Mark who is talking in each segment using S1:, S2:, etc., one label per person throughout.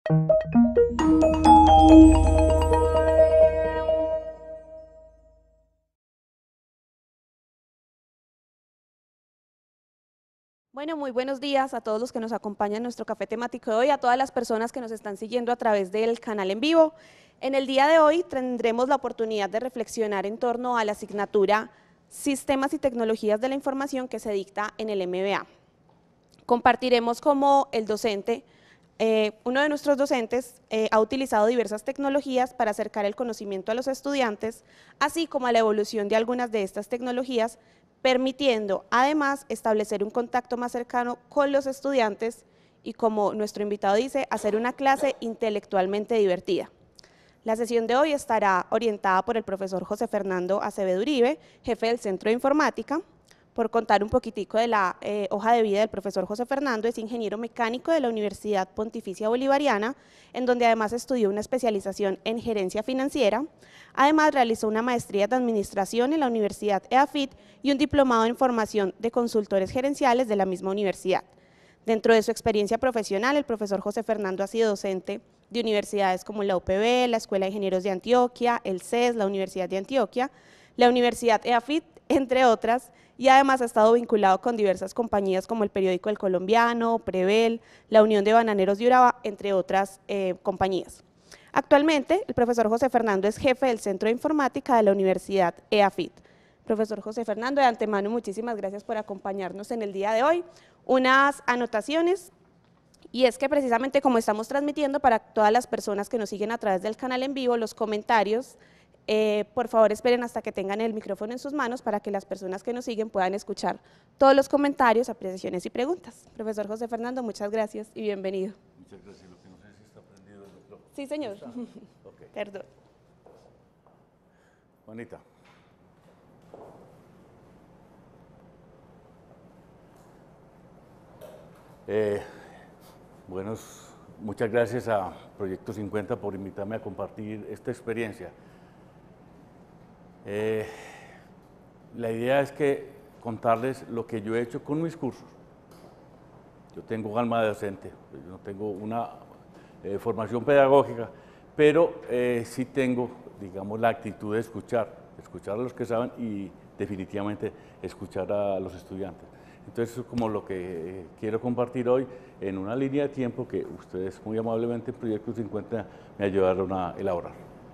S1: Bueno, muy buenos días a todos los que nos acompañan en nuestro café temático de hoy, a todas las personas que nos están siguiendo a través del canal en vivo. En el día de hoy tendremos la oportunidad de reflexionar en torno a la asignatura Sistemas y Tecnologías de la Información que se dicta en el MBA. Compartiremos cómo el docente, uno de nuestros docentes, ha utilizado diversas tecnologías para acercar el conocimiento a los estudiantes, así como a la evolución de algunas de estas tecnologías, permitiendo además establecer un contacto más cercano con los estudiantes y, como nuestro invitado dice, hacer una clase intelectualmente divertida. La sesión de hoy estará orientada por el profesor José Fernando Acevedo Uribe, jefe del Centro de Informática. Por contar un poquitico de la hoja de vida del profesor José Fernando, es ingeniero mecánico de la Universidad Pontificia Bolivariana, en donde además estudió una especialización en gerencia financiera. Además, realizó una maestría de administración en la Universidad EAFIT y un diplomado en formación de consultores gerenciales de la misma universidad. Dentro de su experiencia profesional, el profesor José Fernando ha sido docente de universidades como la UPB, la Escuela de Ingenieros de Antioquia, el CES, la Universidad de Antioquia, la Universidad EAFIT, entre otras, y además ha estado vinculado con diversas compañías como el Periódico El Colombiano, Prevel, la Unión de Bananeros de Urabá, entre otras compañías. Actualmente, el profesor José Fernando es jefe del Centro de Informática de la Universidad EAFIT. Profesor José Fernando, de antemano, muchísimas gracias por acompañarnos en el día de hoy. Unas anotaciones, y es que precisamente como estamos transmitiendo para todas las personas que nos siguen a través del canal en vivo, los comentarios, por favor esperen hasta que tengan el micrófono en sus manos para que las personas que nos siguen puedan escuchar todos los comentarios, apreciaciones y preguntas. Profesor José Fernando, muchas gracias y bienvenido.
S2: Muchas gracias. Lo que no sé si está prendido el micrófono.
S1: Sí, señor.
S2: Okay.
S1: Perdón.
S2: Juanita. Muchas gracias a Proyecto 50 por invitarme a compartir esta experiencia. La idea es que contarles lo que yo he hecho con mis cursos. Yo tengo alma de docente, yo no tengo una formación pedagógica, pero sí tengo, digamos, la actitud de escuchar a los que saben y definitivamente escuchar a los estudiantes. Entonces, eso es como lo que quiero compartir hoy en una línea de tiempo que ustedes muy amablemente en Proyecto 50 me ayudaron a elaborar.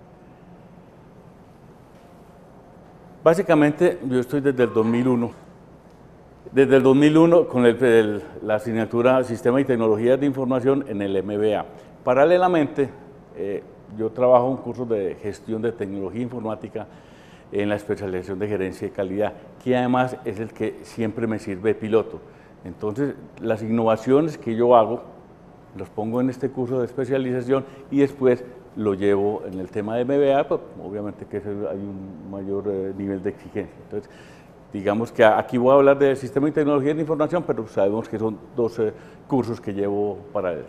S2: Básicamente, yo estoy desde el 2001. Desde el 2001 con la asignatura Sistema y Tecnologías de Información en el MBA. Paralelamente, yo trabajo un curso de gestión de tecnología informática en la especialización de gerencia de calidad, que además es el que siempre me sirve de piloto. Entonces, las innovaciones que yo hago, los pongo en este curso de especialización y después lo llevo en el tema de MBA, pues, obviamente que hay un mayor nivel de exigencia. Entonces, digamos que aquí voy a hablar de Sistema y Tecnología de Información, pero sabemos que son dos cursos que llevo para él.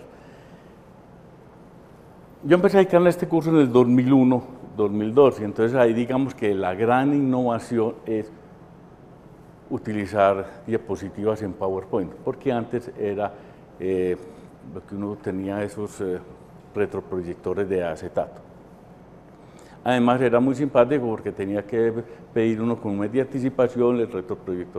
S2: Yo empecé a dedicarle a este curso en el 2001-2002, y entonces ahí digamos que la gran innovación es utilizar diapositivas en PowerPoint, porque antes era lo que uno tenía esos retroproyectores de acetato. Además era muy simpático porque tenía que pedir uno con un mes de anticipación el retroproyector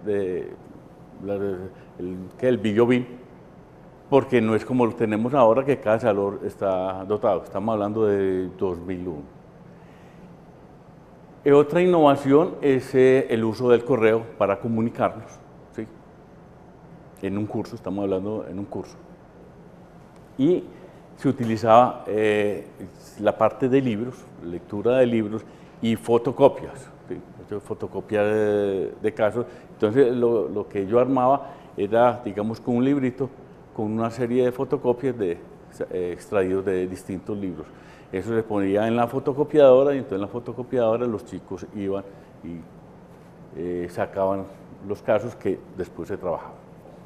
S2: el Videobeam, porque no es como lo tenemos ahora que cada salón está dotado, estamos hablando de 2001. Otra innovación es el uso del correo para comunicarnos, ¿sí? En un curso, estamos hablando en un curso. Y se utilizaba la parte de libros, lectura de libros y fotocopias, ¿sí? Fotocopia de casos. Entonces lo que yo armaba era, digamos, con un librito, con una serie de fotocopias extraídos de distintos libros. Eso se ponía en la fotocopiadora y entonces en la fotocopiadora los chicos iban y sacaban los casos que después se trabajaban.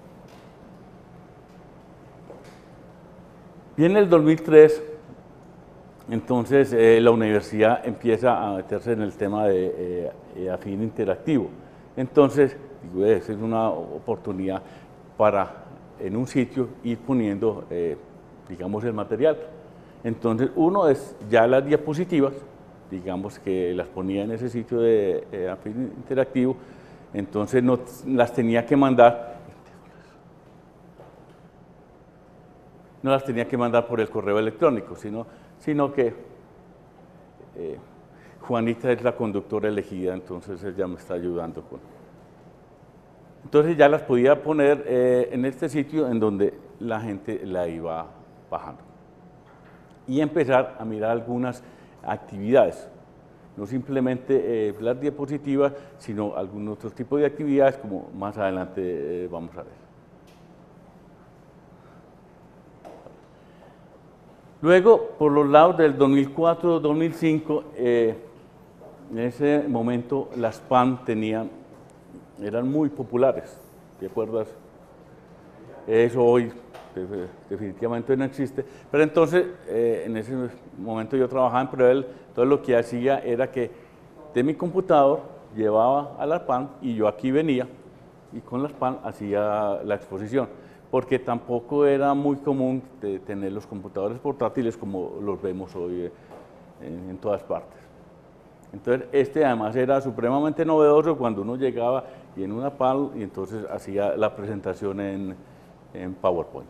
S2: Viene el 2003, entonces la universidad empieza a meterse en el tema de afín interactivo. Entonces, digo, esa es una oportunidad para en un sitio ir poniendo digamos, el material. Entonces, uno es ya las diapositivas, digamos que las ponía en ese sitio de AFIT interactivo, entonces no las tenía que mandar, por el correo electrónico, sino que Juanita es la conductora elegida, entonces ella me está ayudando con... Entonces ya las podía poner en este sitio en donde la gente la iba bajando. Y empezar a mirar algunas actividades, no simplemente las diapositivas, sino algún otro tipo de actividades, como más adelante vamos a ver. Luego, por los lados del 2004-2005, en ese momento las PAN eran muy populares, ¿te acuerdas? Eso hoy definitivamente no existe, pero entonces en ese momento yo trabajaba en Prevel, entonces lo que hacía era que de mi computador llevaba a la PAN y yo aquí venía y con las PAN hacía la exposición, porque tampoco era muy común tener los computadores portátiles como los vemos hoy en todas partes. Entonces, además era supremamente novedoso cuando uno llegaba y en una PAN y entonces hacía la presentación en PowerPoint.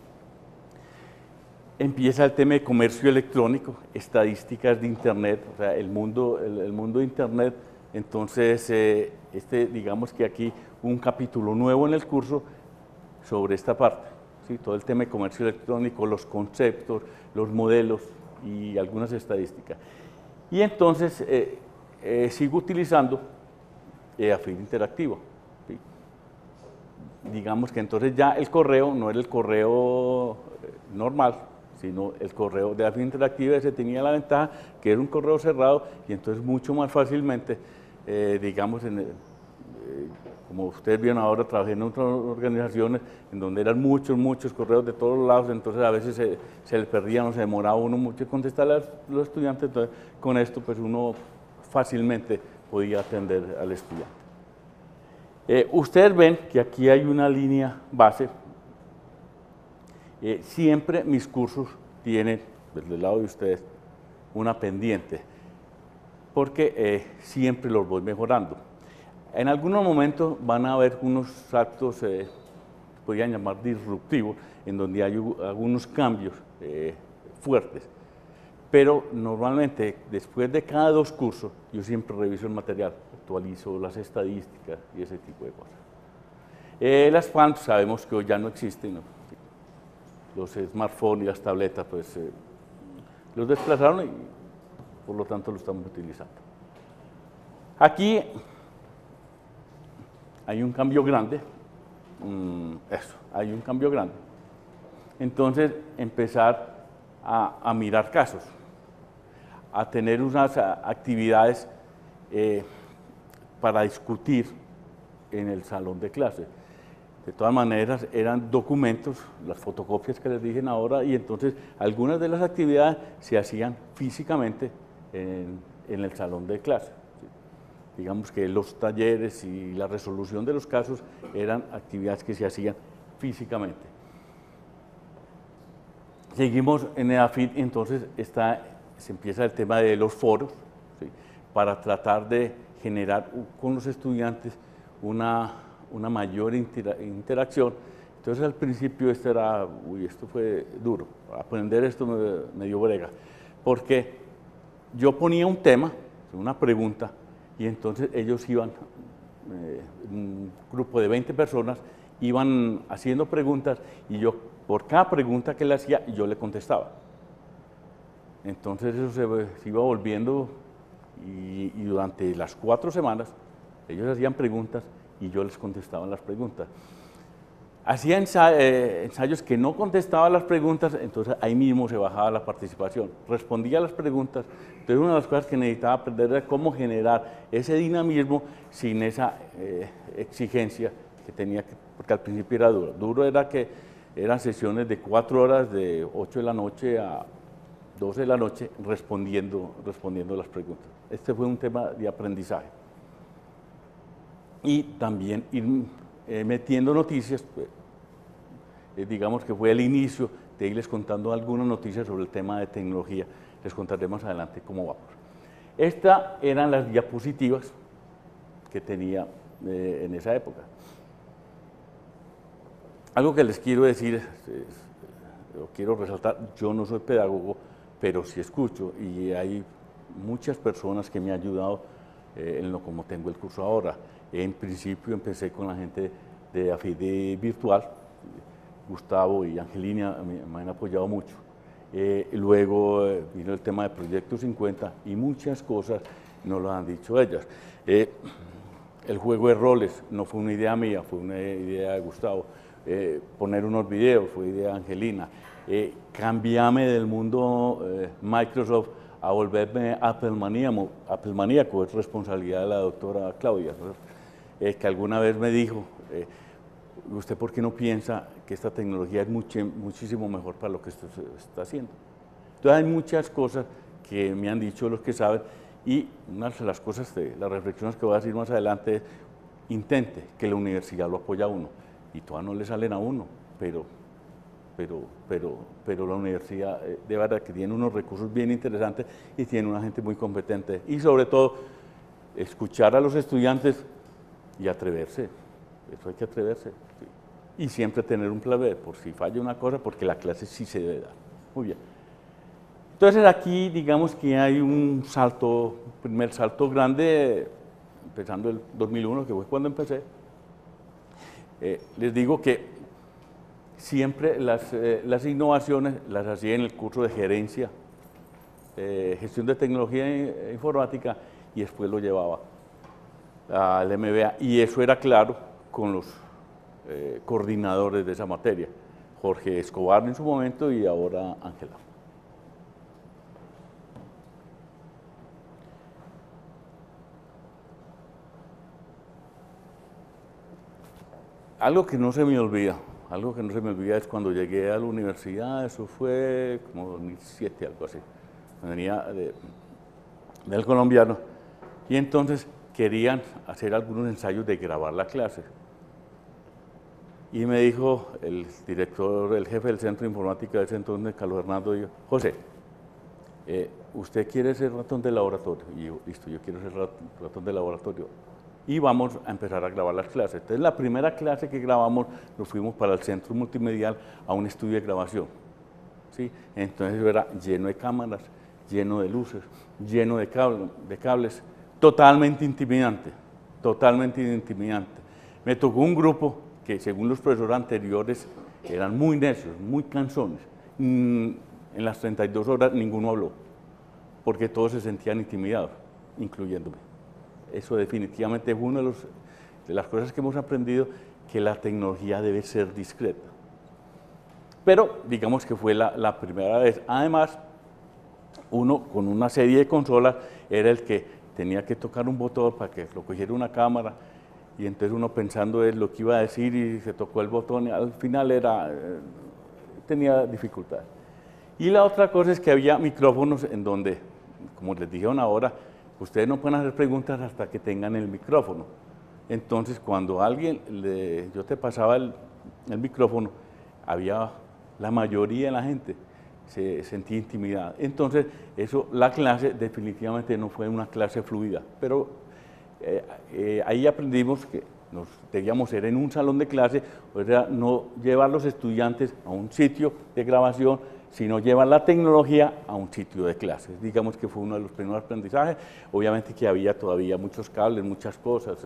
S2: Empieza el tema de comercio electrónico, estadísticas de Internet, o sea, el mundo de Internet. Entonces, digamos que aquí un capítulo nuevo en el curso sobre esta parte, ¿sí? Todo el tema de comercio electrónico, los conceptos, los modelos y algunas estadísticas. Y entonces sigo utilizando AFIT interactivo. ¿Sí? Digamos que entonces ya el correo no era el correo normal, sino el correo de AFIT interactiva. Ese tenía la ventaja que era un correo cerrado y entonces mucho más fácilmente, digamos, como ustedes vieron ahora, trabajé en otras organizaciones en donde eran muchos correos de todos lados, entonces a veces se les perdían o se demoraba uno mucho en contestar a los estudiantes, entonces con esto pues uno fácilmente podía atender al estudiante. Ustedes ven que aquí hay una línea base. Siempre mis cursos tienen, desde el lado de ustedes, una pendiente, porque siempre los voy mejorando. En algunos momentos van a haber unos actos, podrían llamar disruptivos, en donde hay algunos cambios fuertes. Pero normalmente, después de cada 2 cursos, yo siempre reviso el material, actualizo las estadísticas y ese tipo de cosas. Las PAN sabemos que hoy ya no existen, ¿no? Los smartphones y las tabletas, pues los desplazaron y por lo tanto lo estamos utilizando. Aquí hay un cambio grande, hay un cambio grande. Entonces, empezar a mirar casos, a tener unas actividades para discutir en el salón de clase. De todas maneras, eran documentos, las fotocopias que les dije ahora, y entonces algunas de las actividades se hacían físicamente en el salón de clase. Digamos que los talleres y la resolución de los casos eran actividades que se hacían físicamente. Seguimos en AFIT, entonces se empieza el tema de los foros, ¿sí? Para tratar de generar con los estudiantes una mayor interacción. Entonces al principio esto fue duro, aprender esto me dio brega, porque yo ponía un tema, una pregunta, y entonces ellos iban, un grupo de 20 personas, iban haciendo preguntas y yo, por cada pregunta que le hacía, yo le contestaba. Entonces eso se iba volviendo y durante las 4 semanas ellos hacían preguntas y yo les contestaba las preguntas. Hacía ensayos que no contestaba las preguntas, entonces ahí mismo se bajaba la participación. Respondía a las preguntas, entonces una de las cosas que necesitaba aprender era cómo generar ese dinamismo sin esa exigencia que tenía, porque al principio era duro. Duro era que eran sesiones de 4 horas, de 8 de la noche a 12 de la noche, respondiendo las preguntas. Este fue un tema de aprendizaje. Y también ir metiendo noticias, pues, digamos que fue el inicio de irles contando algunas noticias sobre el tema de tecnología. Les contaré más adelante cómo vamos. Estas eran las diapositivas que tenía en esa época. Algo que les quiero decir, o quiero resaltar, yo no soy pedagogo, pero sí escucho y hay muchas personas que me han ayudado en lo como tengo el curso ahora. En principio empecé con la gente de AFIDE Virtual, Gustavo y Angelina me han apoyado mucho. Luego vino el tema de Proyecto 50 y muchas cosas nos lo han dicho ellas. El juego de roles no fue una idea mía, fue una idea de Gustavo. Poner unos videos fue idea de Angelina. Cambiarme del mundo Microsoft a volverme Apple maníaco es responsabilidad de la doctora Claudia, ¿no? Que alguna vez me dijo, ¿usted por qué no piensa que esta tecnología es muchísimo mejor para lo que usted está haciendo? Entonces hay muchas cosas que me han dicho los que saben y una de las cosas, las reflexiones que voy a decir más adelante es, intente que la universidad lo apoye a uno y todavía no le salen a uno, pero la universidad de verdad que tiene unos recursos bien interesantes y tiene una gente muy competente y sobre todo escuchar a los estudiantes y atreverse, eso hay que atreverse, sí. Y siempre tener un plan B por si falla una cosa, porque la clase sí se debe dar. Muy bien. Entonces aquí digamos que hay un salto, primer salto grande, empezando el 2001, que fue cuando empecé. Les digo que siempre las innovaciones las hacía en el curso de gerencia, gestión de tecnología e informática, y después lo llevaba al MBA, y eso era claro con los coordinadores de esa materia, Jorge Escobar en su momento y ahora Ángela. Algo que no se me olvida es cuando llegué a la universidad, eso fue como 2007, algo así. Venía del colombiano y entonces querían hacer algunos ensayos de grabar la clase. Y me dijo el director, el jefe del centro de informática de ese entonces, Carlos Hernando, dijo, José, ¿usted quiere ser ratón de laboratorio? Y yo, listo, yo quiero ser ratón de laboratorio. Y vamos a empezar a grabar las clases. Entonces, la primera clase que grabamos, nos fuimos para el centro multimedial a un estudio de grabación. ¿Sí? Entonces, era lleno de cámaras, lleno de luces, lleno de cables, totalmente intimidante, totalmente intimidante. Me tocó un grupo que, según los profesores anteriores, eran muy necios, muy cansones. En las 32 horas ninguno habló, porque todos se sentían intimidados, incluyéndome. Eso definitivamente es una de las cosas que hemos aprendido, que la tecnología debe ser discreta. Pero digamos que fue la primera vez. Además, uno con una serie de consolas era el que tenía que tocar un botón para que lo cogiera una cámara, y entonces uno pensando en lo que iba a decir y se tocó el botón y al final tenía dificultad. Y la otra cosa es que había micrófonos en donde, como les dijeron ahora, ustedes no pueden hacer preguntas hasta que tengan el micrófono. Entonces, cuando yo te pasaba el micrófono, la mayoría de la gente se sentía intimidada. Entonces, la clase definitivamente no fue una clase fluida, pero ahí aprendimos que debíamos ser en un salón de clase, o sea, no llevar los estudiantes a un sitio de grabación, sino llevar la tecnología a un sitio de clases. Digamos que fue uno de los primeros aprendizajes. Obviamente que había todavía muchos cables, muchas cosas.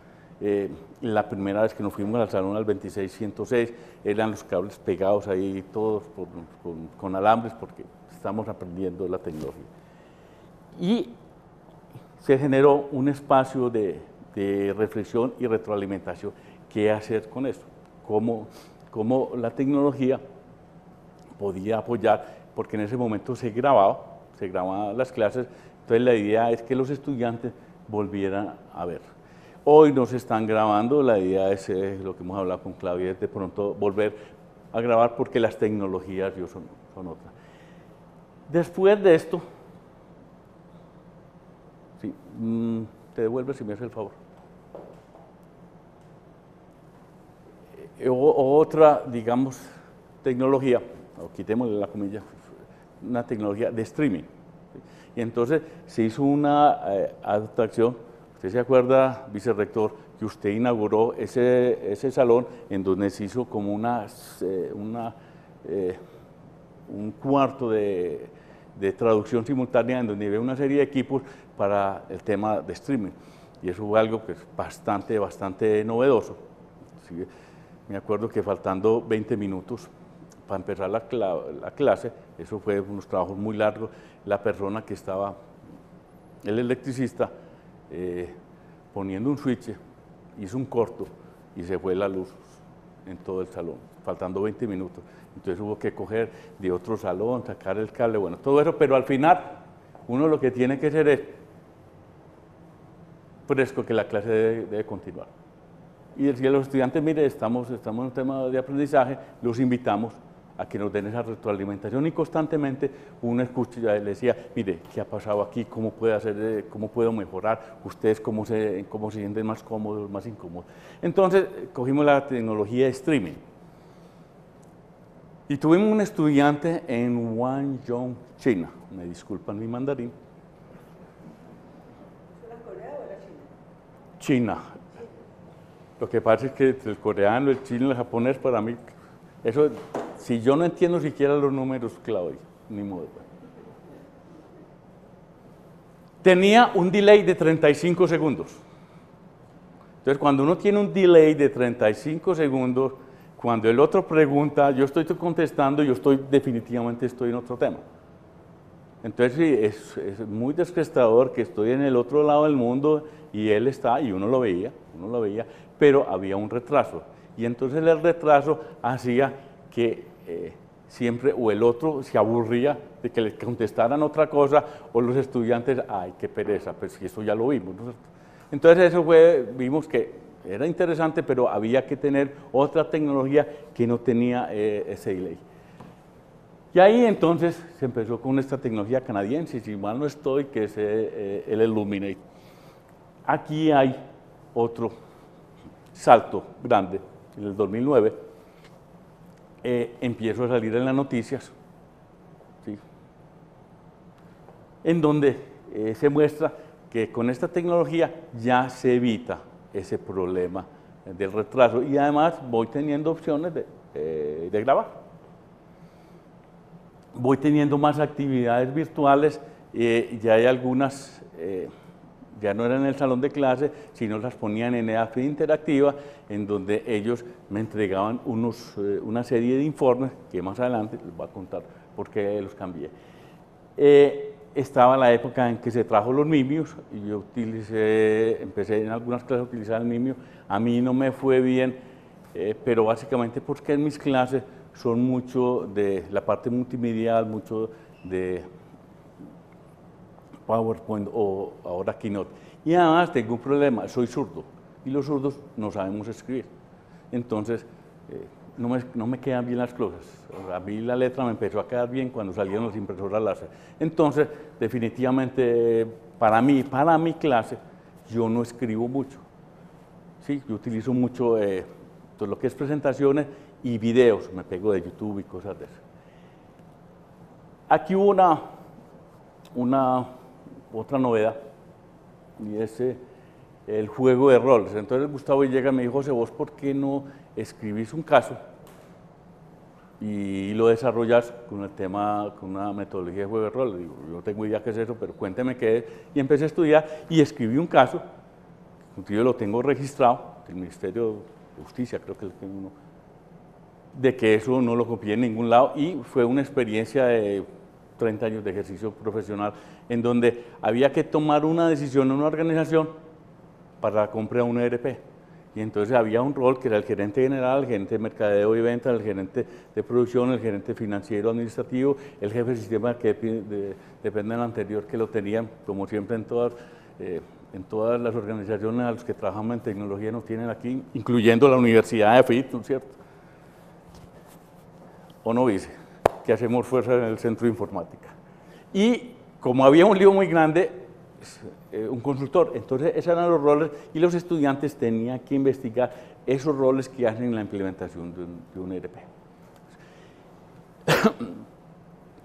S2: La primera vez que nos fuimos al salón al 26106, eran los cables pegados ahí todos con alambres, porque estamos aprendiendo la tecnología. Y se generó un espacio de reflexión y retroalimentación. ¿Qué hacer con esto? ¿Cómo la tecnología podía apoyar? Porque en ese momento se grababan las clases, entonces la idea es que los estudiantes volvieran a ver. Hoy no se están grabando, la idea es lo que hemos hablado con Claudia, de pronto volver a grabar porque las tecnologías son otras. Después de esto, sí, te devuelves si me hace el favor. Otra, digamos, tecnología, o quitémosle la comilla, una tecnología de streaming. Y entonces se hizo una adaptación. ¿Usted se acuerda, vicerrector, que usted inauguró ese salón en donde se hizo como un cuarto de traducción simultánea en donde había una serie de equipos para el tema de streaming? Y eso fue algo que es bastante novedoso. ¿Sí? Me acuerdo que faltando 20 minutos para empezar la clase, eso fue unos trabajos muy largos, la persona que estaba, el electricista, poniendo un switch, hizo un corto y se fue la luz en todo el salón, faltando 20 minutos. Entonces hubo que coger de otro salón, sacar el cable, bueno, todo eso, pero al final uno lo que tiene que hacer es fresco, que la clase debe continuar. Y decía a los estudiantes, mire, estamos en un tema de aprendizaje, los invitamos a que nos den esa retroalimentación, y constantemente uno escucha y le decía, mire, ¿qué ha pasado aquí? ¿Cómo puede hacer, cómo puedo mejorar? ¿Ustedes cómo se sienten más cómodos, más incómodos? Entonces, cogimos la tecnología de streaming. Y tuvimos un estudiante en Guangzhou, China, me disculpan mi mandarín.
S1: ¿Era Corea o era China?
S2: China. Lo que pasa es que el coreano, el chino, el japonés, para mí, eso, si yo no entiendo siquiera los números, Claudia, ni modo. Tenía un delay de 35 segundos. Entonces, cuando uno tiene un delay de 35 segundos, cuando el otro pregunta, yo estoy contestando, definitivamente estoy en otro tema. Entonces, sí, es muy desgastador que estoy en el otro lado del mundo y él está, y uno lo veía, pero había un retraso. Y entonces el retraso hacía que siempre o el otro se aburría de que le contestaran otra cosa, o los estudiantes, ay, qué pereza, pues si eso ya lo vimos, ¿no? Entonces eso vimos que era interesante, pero había que tener otra tecnología que no tenía ese delay. Y ahí entonces se empezó con esta tecnología canadiense, si mal no estoy, que es el Illuminate. Aquí hay otro salto grande. En el 2009 empiezo a salir en las noticias, ¿sí?, en donde se muestra que con esta tecnología ya se evita ese problema del retraso, y además voy teniendo opciones de grabar. Voy teniendo más actividades virtuales, ya hay algunas, ya no eran en el salón de clase, sino las ponían en EAFID Interactiva, en donde ellos me entregaban una serie de informes, que más adelante les voy a contar por qué los cambié. Estaba la época en que se trajo los Mimios, y yo empecé en algunas clases a utilizar el Mimio. A mí no me fue bien, pero básicamente porque en mis clases son mucho de la parte multimedial, mucho de PowerPoint o ahora Keynote. Y además tengo un problema, soy zurdo, y los zurdos no sabemos escribir. Entonces, no me quedan bien las cosas. A mí la letra me empezó a quedar bien cuando salieron las impresoras láser. Entonces, definitivamente, para mi clase, yo no escribo mucho. Sí, yo utilizo mucho todo lo que es presentaciones y videos, me pego de YouTube y cosas de eso. Aquí hubo otra novedad, y es el juego de roles. Entonces Gustavo llega y me dijo, José, ¿vos por qué no escribís un caso y lo desarrollas con el tema, con una metodología de juego de roles? Digo, yo no tengo idea qué es eso, pero cuénteme qué es. Y empecé a estudiar y escribí un caso, yo lo tengo registrado, el Ministerio de Justicia, creo que es uno, de que eso no lo copié en ningún lado, y fue una experiencia de 30 años de ejercicio profesional, en donde había que tomar una decisión en una organización para la compra de un ERP. Y entonces había un rol que era el gerente general, el gerente de mercadeo y ventas, el gerente de producción, el gerente financiero administrativo, el jefe de sistema, que depende del anterior, que lo tenían, como siempre en todas las organizaciones a las que trabajamos en tecnología nos tienen aquí, incluyendo la Universidad de FIT, ¿no es cierto? ¿O no, vice? Que hacemos fuerza en el centro de informática. Y como había un lío muy grande, un consultor, entonces esos eran los roles, y los estudiantes tenían que investigar esos roles que hacen la implementación de un ERP.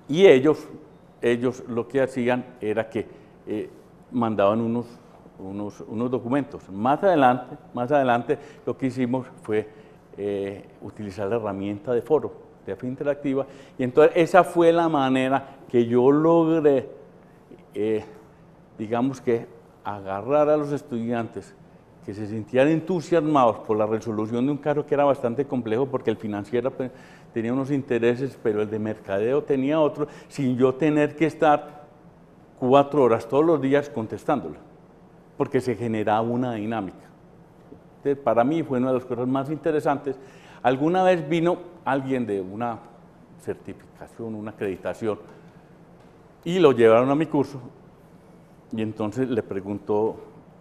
S2: Y ellos lo que hacían era que mandaban unos documentos. Más adelante lo que hicimos fue utilizar la herramienta de foro, de AFI Interactiva, y entonces esa fue la manera que yo logré, digamos que, agarrar a los estudiantes que se sintieran entusiasmados por la resolución de un caso que era bastante complejo, porque el financiero pues, tenía unos intereses, pero el de mercadeo tenía otro, sin yo tener que estar 4 horas todos los días contestándolo, porque se generaba una dinámica. Entonces, para mí fue una de las cosas más interesantes. Alguna vez vino alguien de una certificación, una acreditación, y lo llevaron a mi curso, y entonces le preguntó,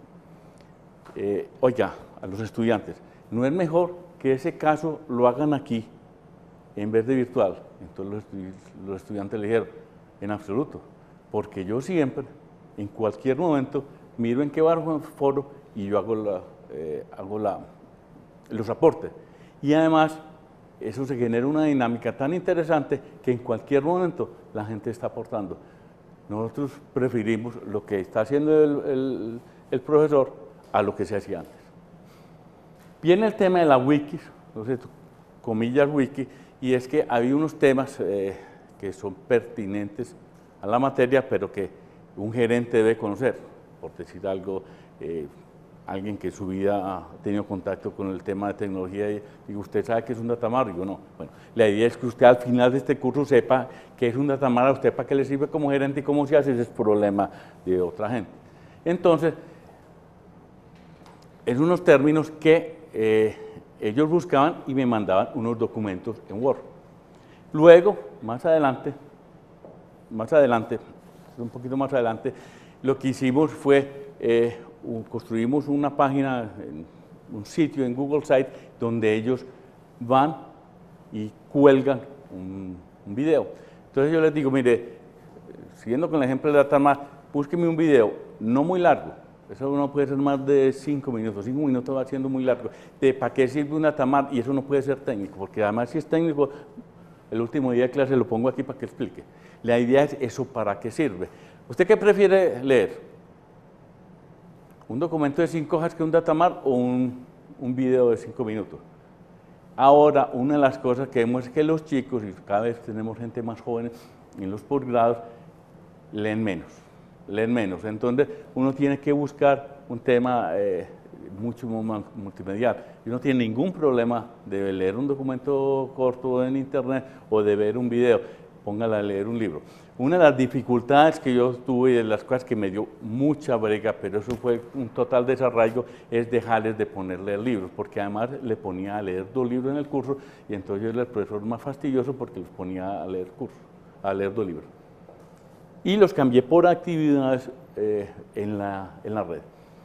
S2: oiga, a los estudiantes, ¿no es mejor que ese caso lo hagan aquí en vez de virtual? Entonces los estudiantes le dijeron, en absoluto, porque yo siempre, en cualquier momento, miro en qué foro y yo hago los aportes. Y además, eso se genera una dinámica tan interesante que en cualquier momento la gente está aportando. Nosotros preferimos lo que está haciendo el profesor a lo que se hacía antes. Viene el tema de la wiki, entonces, comillas wiki, y es que había unos temas que son pertinentes a la materia, pero que un gerente debe conocer, por decir algo, alguien que en su vida ha tenido contacto con el tema de tecnología y digo, ¿usted sabe qué es un datamar? Digo, no. Bueno, la idea es que usted al final de este curso sepa qué es un datamar, a usted para qué le sirve como gerente y cómo se hace, ese es problema de otra gente. Entonces, en unos términos que ellos buscaban y me mandaban unos documentos en Word. Luego, más adelante, un poquito más adelante, lo que hicimos fue construimos una página, un sitio en Google Site donde ellos van y cuelgan un video. Entonces yo les digo, mire, siguiendo con el ejemplo de Datamar, búsqueme un video no muy largo, eso no puede ser más de 5 minutos, 5 minutos va siendo muy largo, de para qué sirve un Datamar, y eso no puede ser técnico, porque además si es técnico, el último día de clase lo pongo aquí para que explique. La idea es eso, ¿para qué sirve? ¿Usted qué prefiere leer? ¿Un documento de 5 hojas que un datamar o un video de 5 minutos? Ahora, una de las cosas que vemos es que los chicos, y cada vez tenemos gente más joven en los posgrados, leen menos. Entonces, uno tiene que buscar un tema mucho más multimedial. Y no tiene ningún problema de leer un documento corto en internet o de ver un video, póngala a leer un libro. Una de las dificultades que yo tuve y de las cosas que me dio mucha brega, pero eso fue un total desarraigo, es dejarles de ponerle libros, porque además le ponía a leer 2 libros en el curso y entonces yo era el profesor más fastidioso porque los ponía a leer 2 libros. Y los cambié por actividades en la red.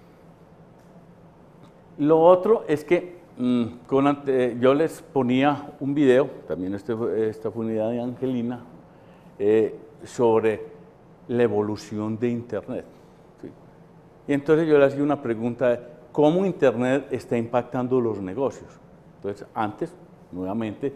S2: Lo otro es que yo les ponía un video, también esta fue una idea de Angelina, sobre la evolución de Internet. ¿Sí? Y entonces yo le hacía una pregunta de cómo Internet está impactando los negocios. Entonces, antes, nuevamente,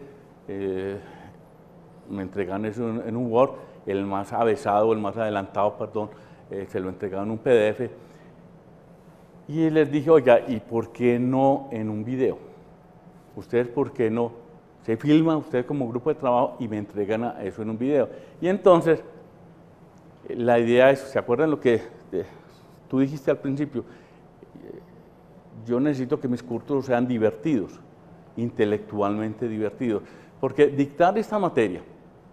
S2: me entregan eso en un Word, el más avesado, el más adelantado, perdón, se lo entregaban en un PDF. Y les dije, oiga, ¿y por qué no en un video? ¿Ustedes por qué no se filman, ustedes como grupo de trabajo, y me entregan eso en un video? Y entonces, la idea es, ¿se acuerdan lo que tú dijiste al principio? Yo necesito que mis cursos sean divertidos, intelectualmente divertidos, porque dictar esta materia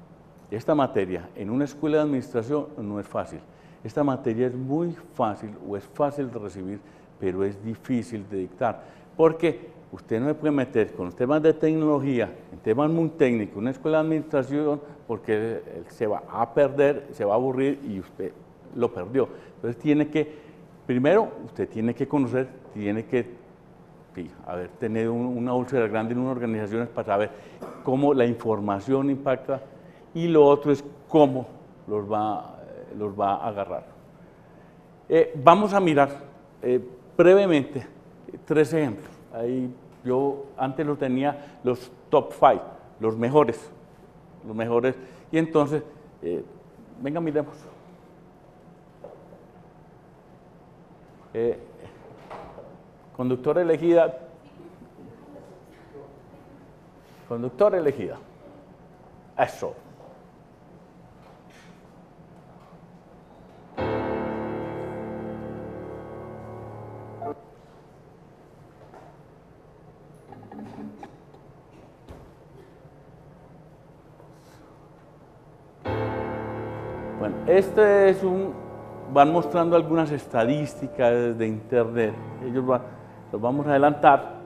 S2: en una escuela de administración no es fácil. Esta materia es muy fácil o es fácil de recibir, pero es difícil de dictar, porque usted no se puede meter con los temas de tecnología, en temas muy técnicos, una escuela de administración, porque se va a perder, se va a aburrir y usted lo perdió. Entonces primero usted tiene que conocer, tiene que haber tenido una úlcera grande en unas organizaciones para saber cómo la información impacta, y lo otro es cómo los va a agarrar. Vamos a mirar brevemente 3 ejemplos. Ahí yo antes tenía los top 5, los mejores, y entonces Venga, miremos. Conductora elegida. Conductora elegida. Eso. Bueno, este es van mostrando algunas estadísticas de internet. Los vamos a adelantar.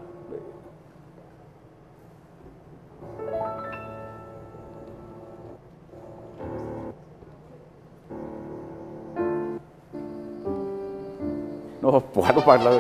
S2: No puedo hablar.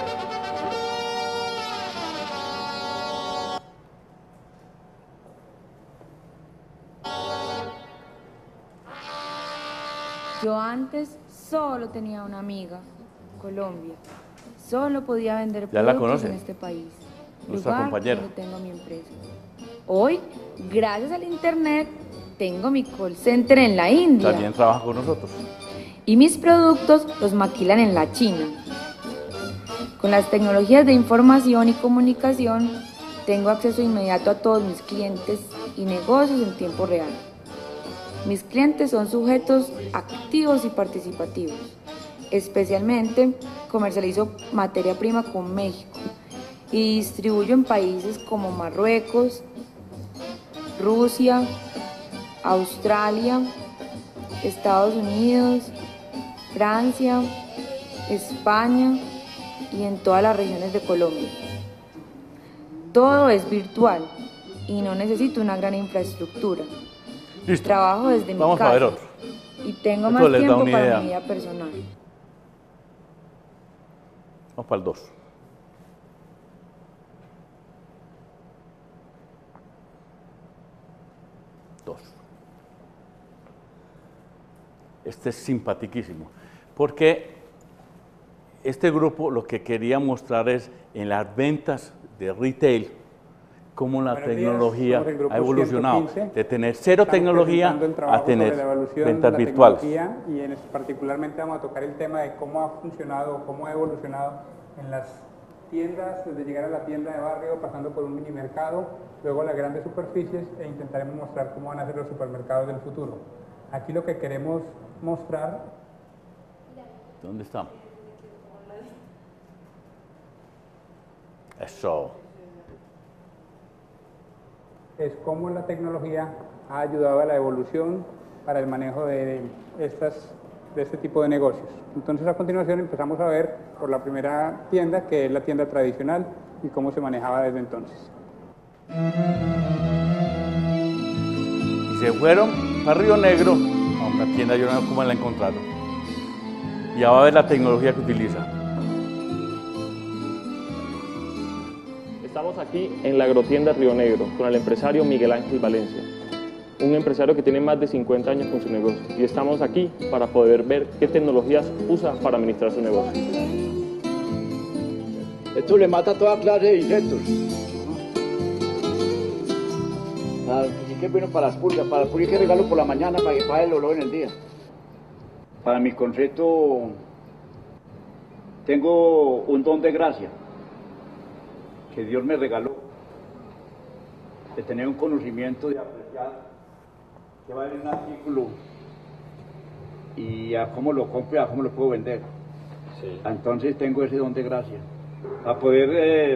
S3: Yo antes solo tenía una amiga, Colombia. Solo podía vender
S2: Ya la
S3: productos
S2: conocen.
S3: en este país.
S2: Nuestra
S3: Lugar
S2: compañera.
S3: donde tengo mi empresa. Hoy, gracias al internet, tengo mi call center en la India.
S2: También trabaja con nosotros.
S3: Y mis productos los maquilan en la China. Con las tecnologías de información y comunicación, tengo acceso inmediato a todos mis clientes y negocios en tiempo real. Mis clientes son sujetos activos y participativos. Especialmente comercializo materia prima con México y distribuyo en países como Marruecos, Rusia, Australia, Estados Unidos, Francia, España y en todas las regiones de Colombia. Todo es virtual y no necesito una gran infraestructura.
S2: Listo.
S3: Trabajo desde mi
S2: Vamos
S3: casa
S2: a ver otro.
S3: y tengo
S2: Esto
S3: más
S2: les da
S3: tiempo
S2: una
S3: para
S2: idea.
S3: mi vida personal.
S2: Vamos para el 2. Este es simpaticísimo, porque este grupo lo que quería mostrar es en las ventas de retail cómo la tecnología ha evolucionado, de tener cero tecnología a tener ventas virtuales.
S4: Y particularmente vamos a tocar el tema de cómo ha funcionado, cómo ha evolucionado en las tiendas, desde llegar a la tienda de barrio, pasando por un mini mercado, luego a las grandes superficies, e intentaremos mostrar cómo van a ser los supermercados del futuro. Aquí lo que queremos mostrar...
S2: ¿Dónde está? Eso.
S4: Es cómo la tecnología ha ayudado a la evolución para el manejo de este tipo de negocios. Entonces, a continuación empezamos a ver por la primera tienda, que es la tienda tradicional, y cómo se manejaba desde entonces.
S2: Y se fueron para Río Negro, a una tienda, yo no sé cómo la encontraron. Y ya va a ver la tecnología que utiliza.
S5: Estamos aquí en la agrotienda Río Negro con el empresario Miguel Ángel Valencia, un empresario que tiene más de 50 años con su negocio, y estamos aquí para poder ver qué tecnologías usa para administrar su negocio.
S6: Esto le mata toda clase de insectos. Así que es bueno para las pulgas que regalo por la mañana para que pague el olor en el día. Para mi concepto, tengo un don de gracia que Dios me regaló, de tener un conocimiento, de apreciar que va en un artículo y a cómo lo compro y a cómo lo puedo vender. Sí. Entonces tengo ese don de gracia, a poder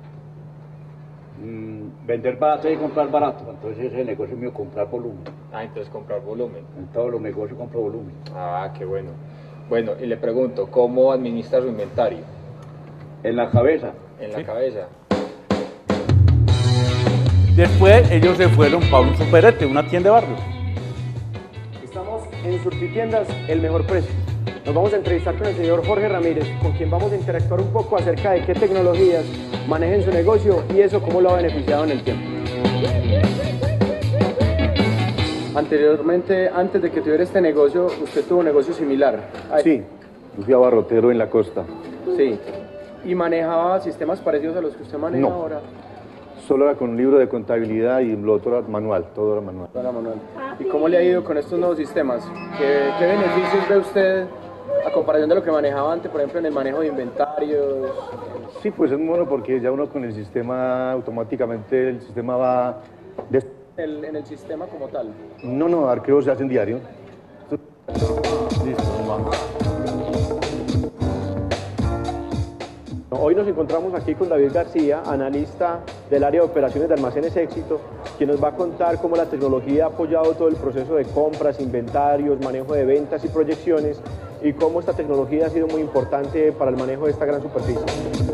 S6: vender barato y comprar barato. Entonces ese es el negocio mío, comprar volumen.
S7: Ah, entonces comprar volumen.
S6: En todos los negocios compro volumen.
S7: Ah, qué bueno. Bueno, y le pregunto, ¿cómo administra su inventario?
S6: En la cabeza.
S7: En la cabeza.
S2: Después ellos se fueron para un superete, una tienda de barrio.
S8: Estamos en Surtitiendas, el mejor precio. Nos vamos a entrevistar con el señor Jorge Ramírez, con quien vamos a interactuar un poco acerca de qué tecnologías maneja en su negocio y eso cómo lo ha beneficiado en el tiempo. Anteriormente, antes de que tuviera este negocio, usted tuvo un negocio similar.
S9: Sí, yo fui abarrotero en la costa.
S8: Sí. ¿Y manejaba sistemas parecidos a los que usted maneja
S9: No.
S8: ahora?
S9: Solo era con un libro de contabilidad y lo otro era manual, todo era manual.
S8: Todo era manual. ¿Y cómo le ha ido con estos nuevos sistemas? ¿Qué beneficios ve usted a comparación de lo que manejaba antes, por ejemplo, en el manejo de inventarios?
S9: Sí, pues es bueno porque ya uno con el sistema, automáticamente el sistema va...
S8: En el sistema como tal.
S9: No, arqueos se hacen diario.
S2: Listo, vamos.
S8: Hoy nos encontramos aquí con David García, analista del área de operaciones de Almacenes Éxito, quien nos va a contar cómo la tecnología ha apoyado todo el proceso de compras, inventarios, manejo de ventas y proyecciones, y cómo esta tecnología ha sido muy importante para el manejo de esta gran superficie.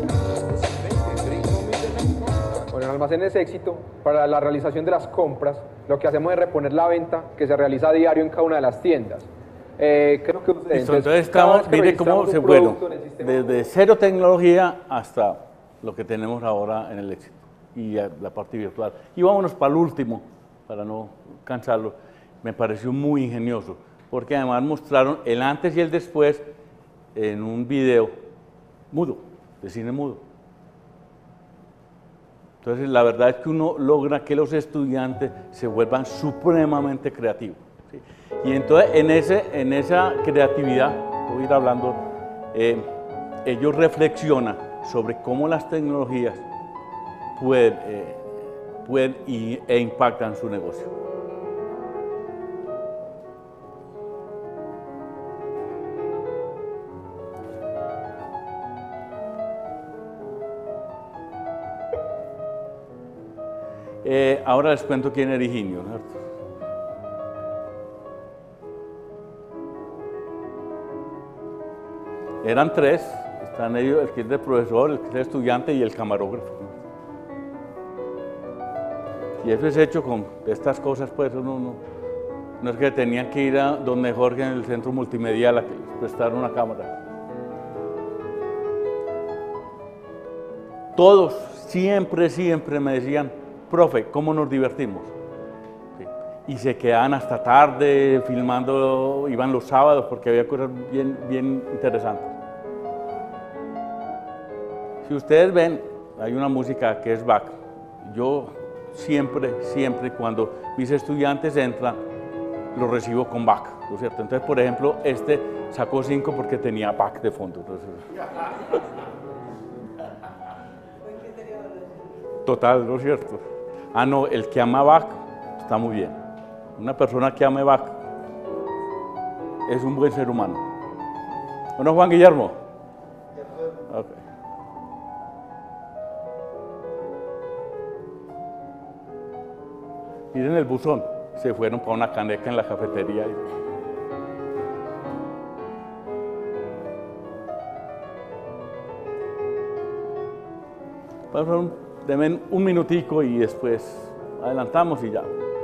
S8: Bueno, en Almacenes Éxito, para la realización de las compras, lo que hacemos es reponer la venta que se realiza a diario en cada una de las tiendas. Creo que ustedes,
S2: entonces estamos, mire cómo se fueron, desde cero tecnología hasta lo que tenemos ahora en el Éxito y la parte virtual. Y vámonos para el último, para no cansarlo, me pareció muy ingenioso, porque además mostraron el antes y el después en un video mudo, de cine mudo. Entonces la verdad es que uno logra que los estudiantes se vuelvan supremamente creativos. ¿Sí? Y entonces en esa creatividad, voy a ir hablando, ellos reflexionan sobre cómo las tecnologías pueden e impactan su negocio. Ahora les cuento quién era Higinio, ¿cierto? Eran tres, están ellos, el que es el profesor, el que es el estudiante y el camarógrafo. Y eso es hecho con estas cosas, pues no es que tenían que ir a donde Jorge en el centro multimedial a que les prestaran una cámara. Todos siempre me decían, profe, ¿cómo nos divertimos? Sí. Y se quedaban hasta tarde filmando, iban los sábados porque había cosas bien interesantes. Si ustedes ven, hay una música que es Bach. Yo siempre cuando mis estudiantes entran, los recibo con Bach, ¿no es cierto? Entonces, por ejemplo, este sacó 5 porque tenía Bach de fondo. Entonces, total, ¿no es cierto? Ah, no, el que ama Bach está muy bien. Una persona que ame Bach es un buen ser humano. ¿O no, Juan Guillermo? Okay. Miren el buzón, se fueron para una caneca en la cafetería. Denme un minutico y después adelantamos y ya.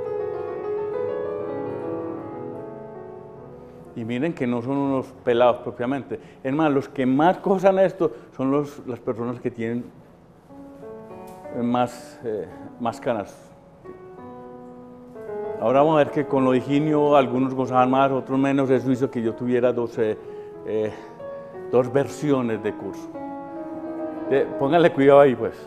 S2: Y miren que no son unos pelados propiamente. Es más, los que más gozan esto son las personas que tienen más canas. Ahora vamos a ver que con lo de Higinio algunos gozaban más, otros menos. Eso hizo que yo tuviera dos versiones de curso. Pónganle cuidado ahí, pues.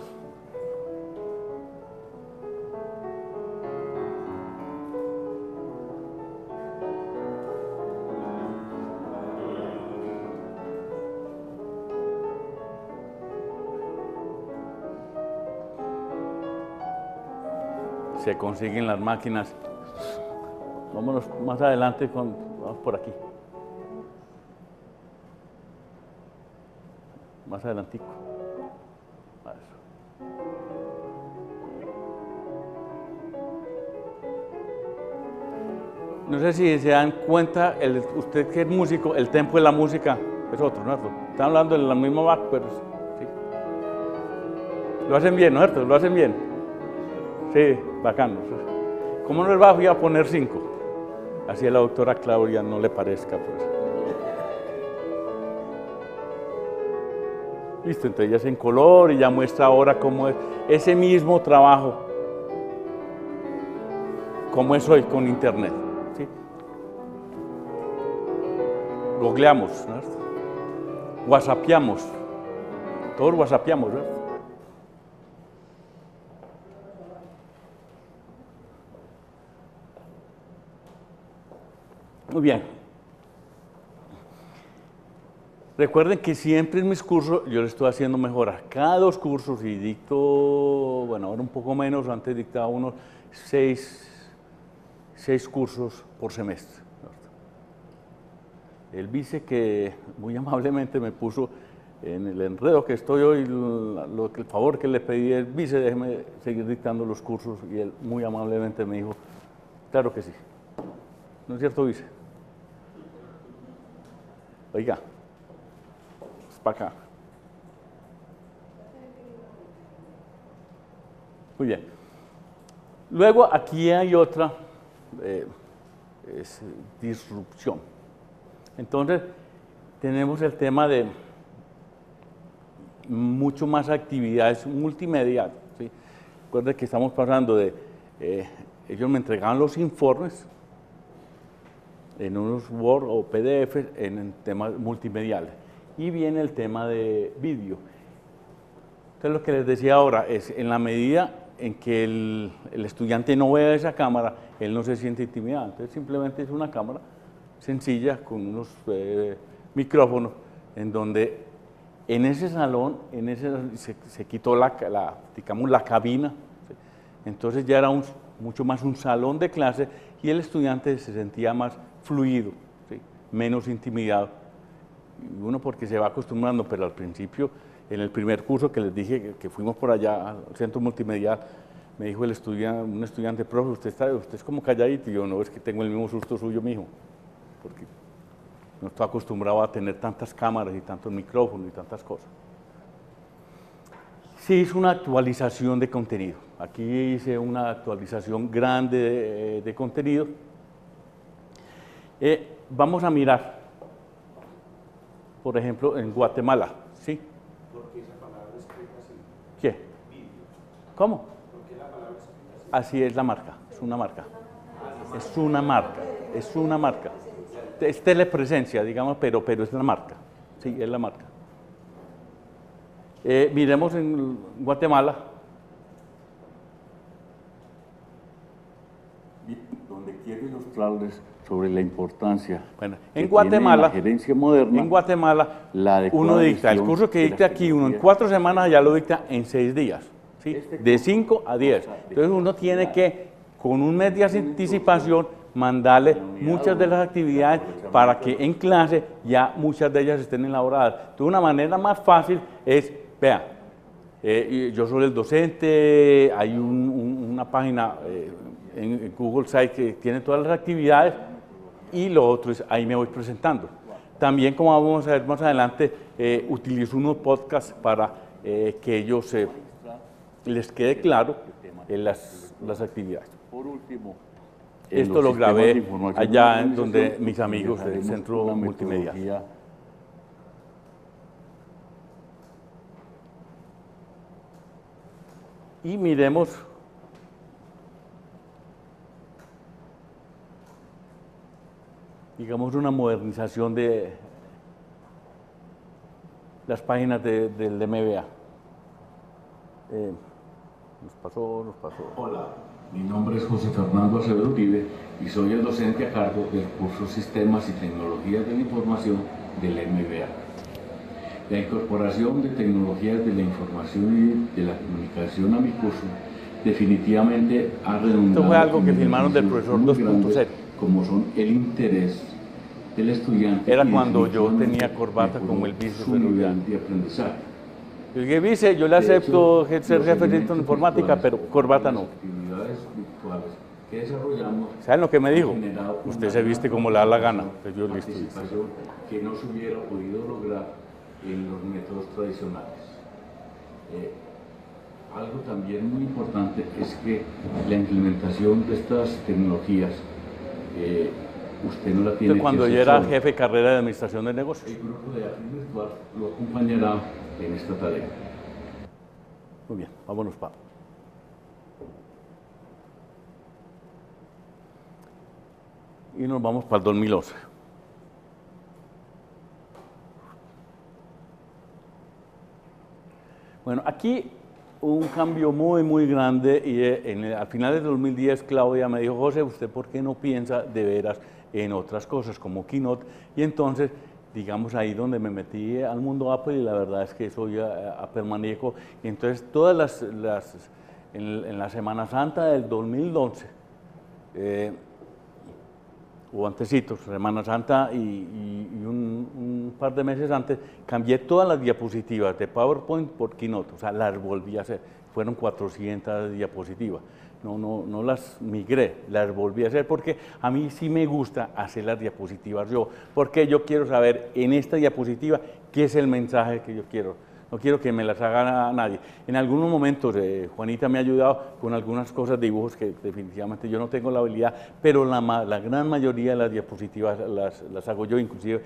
S2: Se consiguen las máquinas. Vámonos más adelante, vamos por aquí. Más adelantico. No sé si se dan cuenta, usted que es músico, el tempo de la música es otro, ¿no? Están hablando de la misma Bach, pero sí. Lo hacen bien, ¿no es cierto? Lo hacen bien. Sí, bacano. ¿Cómo no les va a poner 5? Así a la doctora Claudia no le parezca, pues. Listo, entonces ya es en color y ya muestra ahora cómo es ese mismo trabajo, cómo es hoy con internet. ¿Sí? Googleamos, ¿no? Whatsappeamos, todos whatsappeamos, ¿no? Muy bien. Recuerden que siempre en mis cursos yo les estoy haciendo mejoras. Cada 2 cursos y dicto, bueno, ahora un poco menos, antes dictaba unos 6 cursos por semestre. El vice que muy amablemente me puso en el enredo que estoy hoy, el favor que le pedí el vice, déjeme seguir dictando los cursos, y él muy amablemente me dijo, claro que sí. ¿No es cierto, vice? Oiga, es para acá. Muy bien. Luego aquí hay otra, es disrupción. Entonces, tenemos el tema de mucho más actividades multimedia. ¿Sí? Recuerden que estamos pasando de, ellos me entregaban los informes en unos Word o PDF en temas multimediales. Y viene el tema de vídeo. Entonces, lo que les decía ahora es, en la medida en que el estudiante no vea esa cámara, él no se siente intimidado. Entonces, simplemente es una cámara sencilla con unos micrófonos en donde en ese salón se quitó digamos, la cabina. ¿Sí? Entonces ya era mucho más un salón de clase y el estudiante se sentía más fluido, ¿sí? Menos intimidado. Y uno porque se va acostumbrando, pero al principio, en el primer curso que les dije que fuimos por allá al centro multimedial, me dijo un estudiante, profe, usted es como calladito. Y yo, no, es que tengo el mismo susto suyo, mijo, porque no estoy acostumbrado a tener tantas cámaras y tantos micrófonos y tantas cosas. Se hizo una actualización de contenido. Aquí hice una actualización grande de contenido. Vamos a mirar, por ejemplo, en Guatemala. ¿Sí?
S10: ¿Por qué esa palabra escrita así?
S2: ¿Qué?
S10: Vídeo.
S2: ¿Cómo?
S10: ¿Por qué la palabra escrita así?
S2: Así es la marca, es una marca. Es una marca, es una marca. Es telepresencia, digamos, pero es la marca. Sí, es la marca. Miremos en Guatemala. Donde quiero ilustrarles sobre la importancia. Bueno, en Guatemala, la gerencia moderna, en Guatemala, uno dicta, el curso que dicta aquí, uno en 4 semanas ya lo dicta en 6 días. ¿Sí? De 5 a 10. Entonces uno tiene que, con un mes de anticipación, mandarle muchas de las actividades para que en clase ya muchas de ellas estén elaboradas. Entonces, una manera más fácil es, vean, yo soy el docente, hay una página en Google Site que tiene todas las actividades, y lo otro es, ahí me voy presentando. También, como vamos a ver más adelante, utilizo unos podcasts para que ellos les quede claro las actividades. Por último, esto lo grabé allá en donde mis amigos del Centro Multimedia. Y miremos digamos una modernización de las páginas del MBA. Nos pasó. Hola. Mi nombre es José Fernando Acevedo Uribe y soy el docente a cargo del curso Sistemas y Tecnologías de la Información del MBA. La incorporación de tecnologías de la información y de la comunicación a mi curso definitivamente ha redundado. Esto fue algo que filmaron del profesor 2.0. Como son el interés del estudiante. Era cuando yo tenía corbata como el vice de aprendizaje. El que dice, yo le acepto ser jefe de informática, pero corbata no. Que desarrollamos, ¿saben lo que me dijo? Usted se viste como le da la gana. Pues yo listo. Que no se hubiera podido lograr en los métodos tradicionales. Algo también muy importante es que la implementación de estas tecnologías, usted no la tiene. Entonces, cuando yo era jefe de carrera de administración de negocios. El grupo de arte virtual lo acompañará en esta tarea. Muy bien, vámonos para. Y nos vamos para el 2011. Bueno, aquí un cambio muy, muy grande y al final del 2010 Claudia me dijo, José, ¿usted por qué no piensa de veras en otras cosas como Keynote? Y entonces, digamos, ahí donde me metí al mundo Apple y la verdad es que soy Apple maníaco. Y entonces todas en la Semana Santa del 2011, o antecitos, Semana Santa y un par de meses antes, cambié todas las diapositivas de PowerPoint por Keynote, o sea, las volví a hacer. Fueron 400 diapositivas. No las migré, las volví a hacer porque a mí sí me gusta hacer las diapositivas yo, porque yo quiero saber en esta diapositiva qué es el mensaje que yo quiero. No quiero que me las haga nadie. En algunos momentos Juanita me ha ayudado con algunas cosas, dibujos que definitivamente yo no tengo la habilidad, pero la gran mayoría de las diapositivas las hago yo, inclusive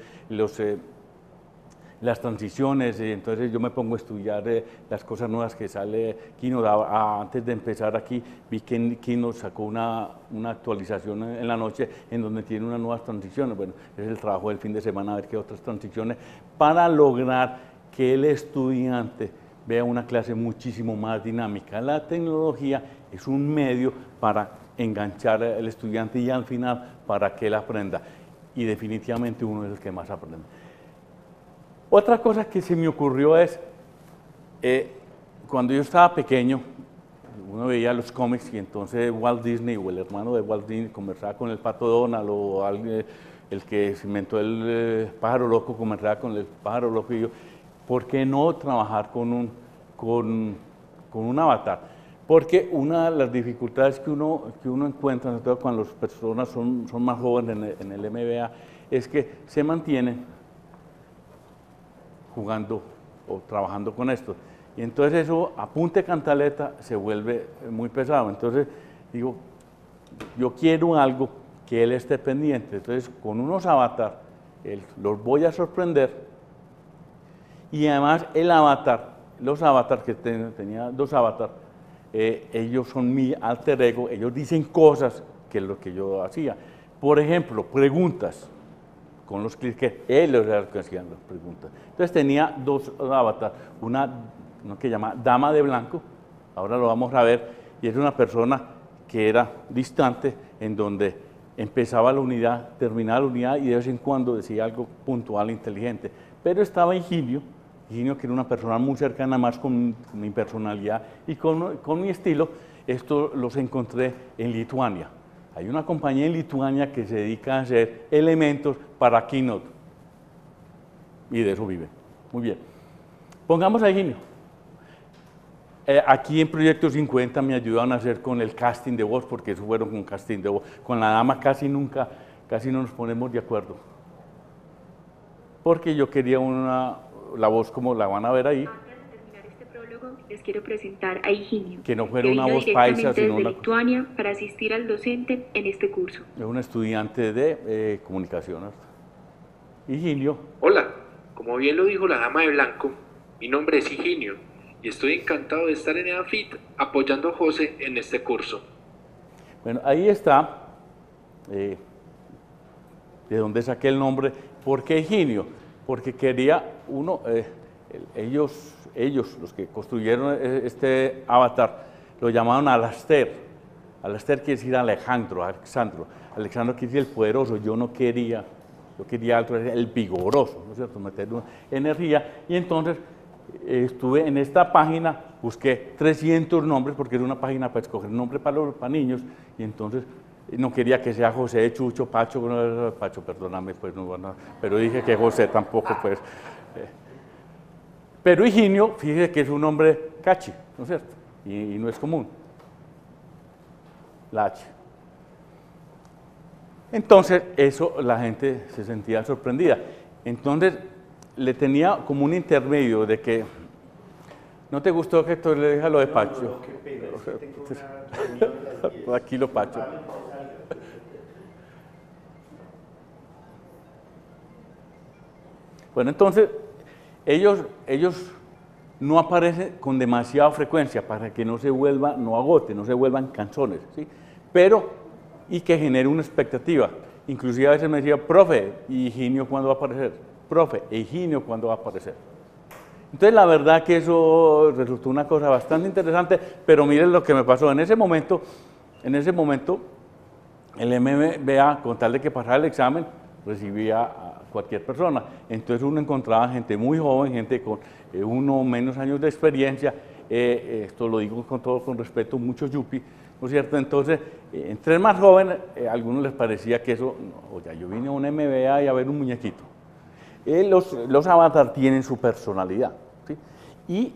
S2: las transiciones, entonces yo me pongo a estudiar las cosas nuevas que sale Keynote. Antes de empezar aquí, vi que Keynote sacó una actualización en la noche en donde tiene unas nuevas transiciones. Bueno, es el trabajo del fin de semana, a ver qué otras transiciones, para lograr que el estudiante vea una clase muchísimo más dinámica. La tecnología es un medio para enganchar al estudiante y al final para que él aprenda. Y definitivamente uno es el que más aprende. Otra cosa que se me ocurrió es, cuando yo estaba pequeño, uno veía los cómics y entonces Walt Disney o el hermano de Walt Disney conversaba con el Pato Donald o alguien, el que se inventó el pájaro loco conversaba con el pájaro loco y yo, ¿por qué no trabajar con un avatar? Porque una de las dificultades que uno encuentra, sobre todo cuando las personas son más jóvenes en el MBA, es que se mantienen jugando o trabajando con esto. Y entonces eso, a punta de cantaleta, se vuelve muy pesado. Entonces digo, yo quiero algo que él esté pendiente. Entonces con unos avatars, los voy a sorprender. Y además los avatars, que tenía 2 avatars, ellos son mi alter ego, ellos dicen cosas que es lo que yo hacía. Por ejemplo, preguntas, con los clics que ellos eran los que hacían las preguntas. Entonces tenía 2 avatars, uno que se llama Dama de Blanco, ahora lo vamos a ver, y es una persona que era distante, en donde empezaba la unidad, terminaba la unidad y de vez en cuando decía algo puntual, inteligente. Pero estaba Higinio, que era una persona muy cercana, más con mi personalidad y con mi estilo. Esto los encontré en Lituania. Hay una compañía en Lituania que se dedica a hacer elementos para Keynote. Y de eso vive. Muy bien. Pongamos a Higinio. Aquí en Proyecto 50 me ayudaron a hacer con el casting de voz, porque eso fueron con casting de voz. Con la dama casi no nos ponemos de acuerdo. Porque yo quería la voz como la van a ver ahí.
S11: Antes de terminar este prólogo, les quiero presentar a Higinio,
S2: que no fuera una
S11: vino
S2: voz paisa, sino
S11: desde Lituania para asistir al docente en este curso.
S2: Es un estudiante de comunicación. Higinio.
S10: Hola, como bien lo dijo la dama de blanco, mi nombre es Higinio y estoy encantado de estar en EAFIT apoyando a José en este curso.
S2: Bueno, ahí está, de donde saqué el nombre. ¿Por qué Higinio? Porque quería ellos, los que construyeron este avatar, lo llamaban Alastair. Alastair quiere decir Alejandro. Alejandro quiere decir el poderoso. Yo quería algo, el vigoroso, ¿no es cierto? Meter energía. Y entonces estuve en esta página, busqué 300 nombres, porque era una página para escoger nombres para niños, y entonces no quería que sea José, Chucho, Pacho, perdóname, pues no, pero dije que José tampoco, pues. Pero Higinio, fíjese que es un nombre cachi, ¿no es cierto? Y no es común. La H. Entonces, eso la gente se sentía sorprendida. Entonces, le tenía como un intermedio de que, ¿no te gustó que esto le deja lo de Pacho?
S12: No, qué pena, es que tengo una
S2: aquí lo Pacho. Bueno, entonces, ellos no aparecen con demasiada frecuencia para que no se vuelvan canzones, ¿sí? Pero, y que genere una expectativa. Inclusive a veces me decía, profe, ¿y Higinio cuándo va a aparecer? Profe, ¿y Higinio cuándo va a aparecer? Entonces la verdad que eso resultó una cosa bastante interesante, pero miren lo que me pasó en ese momento, el MBA, con tal de que pasara el examen, recibía a cualquier persona. Entonces uno encontraba gente muy joven, gente con 1 o menos años de experiencia, esto lo digo con todo con respeto, muchos yuppie, ¿no es cierto? Entonces, entre más jóvenes, a algunos les parecía que eso, no, oye, yo vine a un MBA y a ver un muñequito. Los avatars tienen su personalidad, ¿sí? Y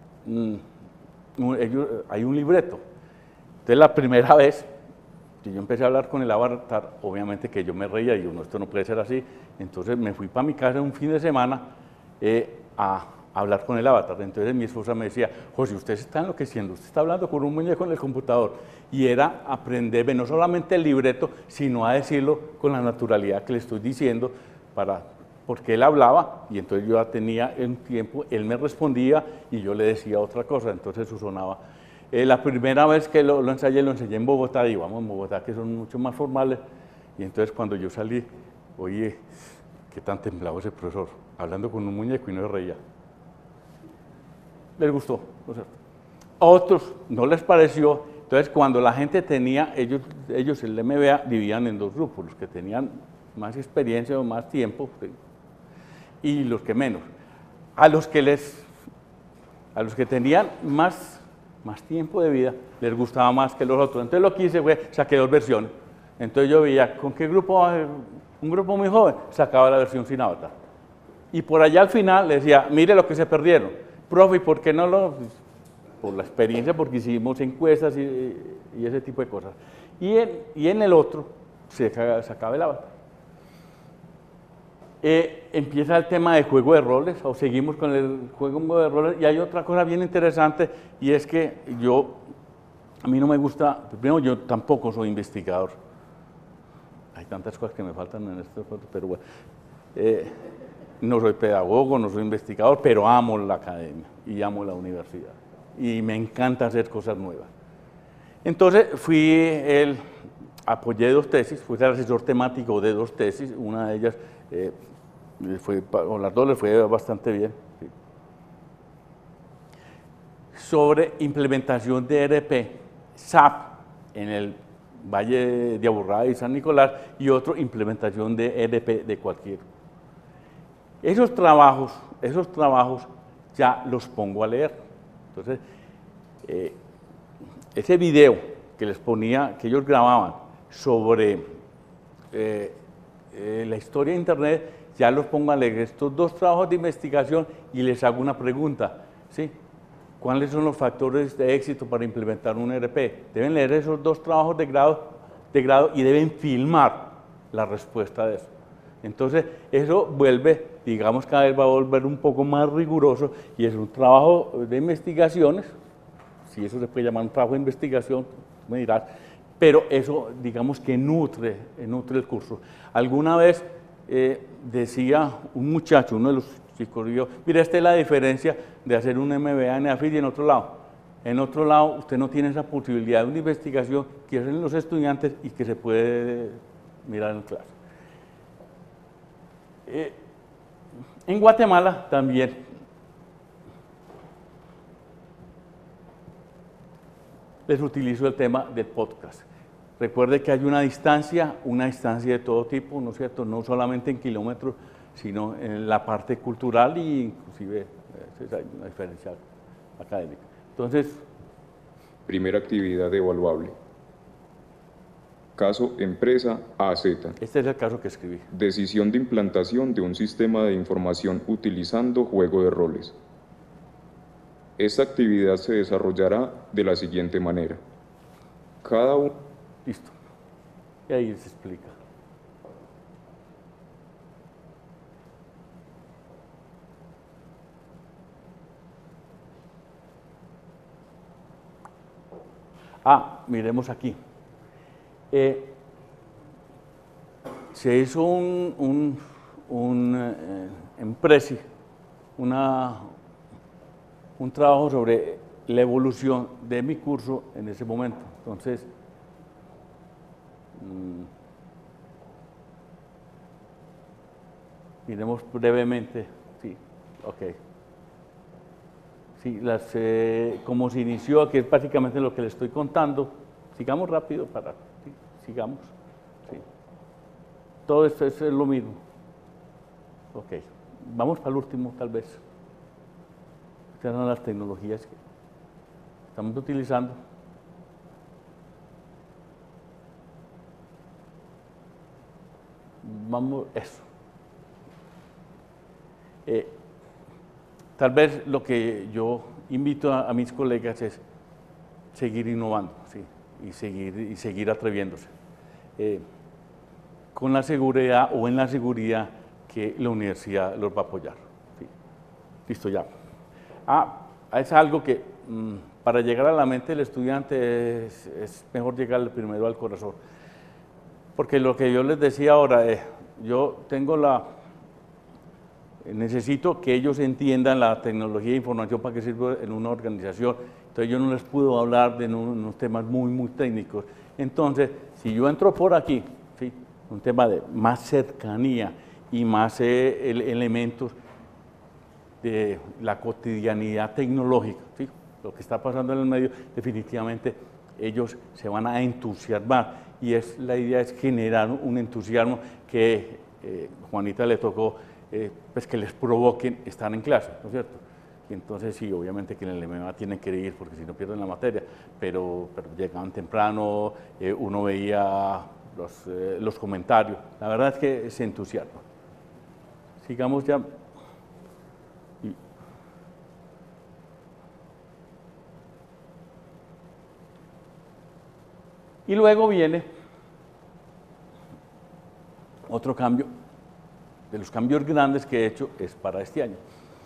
S2: hay un libreto. Entonces, la primera vez que yo empecé a hablar con el avatar, obviamente que yo me reía y digo, no, esto no puede ser así. Entonces, me fui para mi casa un fin de semana a hablar con el avatar. Entonces, mi esposa me decía, José, usted se está enloqueciendo, usted está hablando con un muñeco en el computador. Y era aprenderme no solamente el libreto, sino a decirlo con la naturalidad que le estoy diciendo, porque él hablaba y entonces yo ya tenía un tiempo, él me respondía y yo le decía otra cosa, entonces eso sonaba. La primera vez que lo ensayé en Bogotá, digamos en Bogotá, que son mucho más formales, y entonces cuando yo salí, oye, qué tan templado ese profesor, hablando con un muñeco y no se reía. Les gustó, ¿no es cierto? A otros no les pareció, entonces cuando la gente tenía, ellos el MBA dividían en 2 grupos, los que tenían más experiencia o más tiempo, ¿sí? Y los que menos. A los que tenían más tiempo de vida, les gustaba más que los otros. Entonces lo que hice fue, saqué 2 versiones. Entonces yo veía, ¿con qué grupo? Un grupo muy joven, sacaba la versión sin avatar. Y por allá al final le decía, mire lo que se perdieron. Profe, ¿y por qué no lo...? Por la experiencia, porque hicimos encuestas y ese tipo de cosas. Y en el otro se sacaba el avatar. Empieza el tema de juego de roles, o seguimos con el juego de roles, y hay otra cosa bien interesante, y es que a mí no me gusta, primero yo tampoco soy investigador, hay tantas cosas que me faltan en este punto, pero bueno, no soy pedagogo, no soy investigador, pero amo la academia y amo la universidad, y me encanta hacer cosas nuevas. Entonces apoyé 2 tesis, fui el asesor temático de 2 tesis, una de ellas con las 2 les fue bastante bien, sí. Sobre implementación de ERP, SAP en el Valle de Aburrá y San Nicolás, y otro implementación de ERP de cualquier. Esos trabajos ya los pongo a leer. Entonces, ese video que les ponía, que ellos grababan sobre la historia de Internet, ya los pongo a leer estos 2 trabajos de investigación y les hago una pregunta, ¿sí? ¿Cuáles son los factores de éxito para implementar un ERP? Deben leer esos 2 trabajos de grado y deben filmar la respuesta de eso. Entonces, eso vuelve, digamos, cada vez va a volver un poco más riguroso y es un trabajo de investigaciones, si eso se puede llamar un trabajo de investigación, me dirás, pero eso, digamos, que nutre el curso. Alguna vez decía un muchacho, uno de los chicos, mira, esta es la diferencia de hacer un MBA en EAFIT y en otro lado. En otro lado, usted no tiene esa posibilidad de una investigación que hacen los estudiantes y que se puede mirar en clase. En Guatemala también les utilizo el tema del podcast. Recuerde que hay una distancia de todo tipo, ¿no es cierto? No solamente en kilómetros, sino en la parte cultural e inclusive hay una diferencia académica. Entonces,
S13: primera actividad evaluable. Caso empresa AZ.
S2: Este es el caso que escribí.
S13: Decisión de implantación de un sistema de información utilizando juego de roles. Esta actividad se desarrollará de la siguiente manera. Cada uno...
S2: Listo. Y ahí se explica. Miremos aquí. Se hizo en Prezi un trabajo sobre la evolución de mi curso en ese momento. Entonces, miremos brevemente. Sí, ok. Sí, como se inició, que es básicamente lo que le estoy contando. Sigamos rápido sí, sigamos. Sí. Todo esto es lo mismo. Ok, vamos para el último tal vez. Estas son las tecnologías que estamos utilizando. Vamos, eso. Tal vez lo que yo invito a mis colegas es seguir innovando, ¿sí? y seguir atreviéndose, con la seguridad o en la seguridad que la universidad los va a apoyar. ¿Sí? Listo, ya. Es algo que para llegar a la mente del estudiante es mejor llegar primero al corazón. Porque lo que yo les decía ahora, yo tengo necesito que ellos entiendan la tecnología de información para qué sirve en una organización. Entonces yo no les puedo hablar de unos temas muy técnicos. Entonces, si yo entro por aquí, ¿sí? Un tema de más cercanía y más elementos de la cotidianidad tecnológica, ¿sí? Lo que está pasando en el medio, definitivamente ellos se van a entusiasmar y la idea es generar un entusiasmo que Juanita le tocó, pues que les provoquen estar en clase, ¿no es cierto? Y entonces sí, obviamente que en el MMA tienen que ir porque si no pierden la materia, pero llegaban temprano, uno veía los comentarios, la verdad es que se entusiasma. Sigamos ya. Y luego viene otro cambio, de los cambios grandes que he hecho es para este año.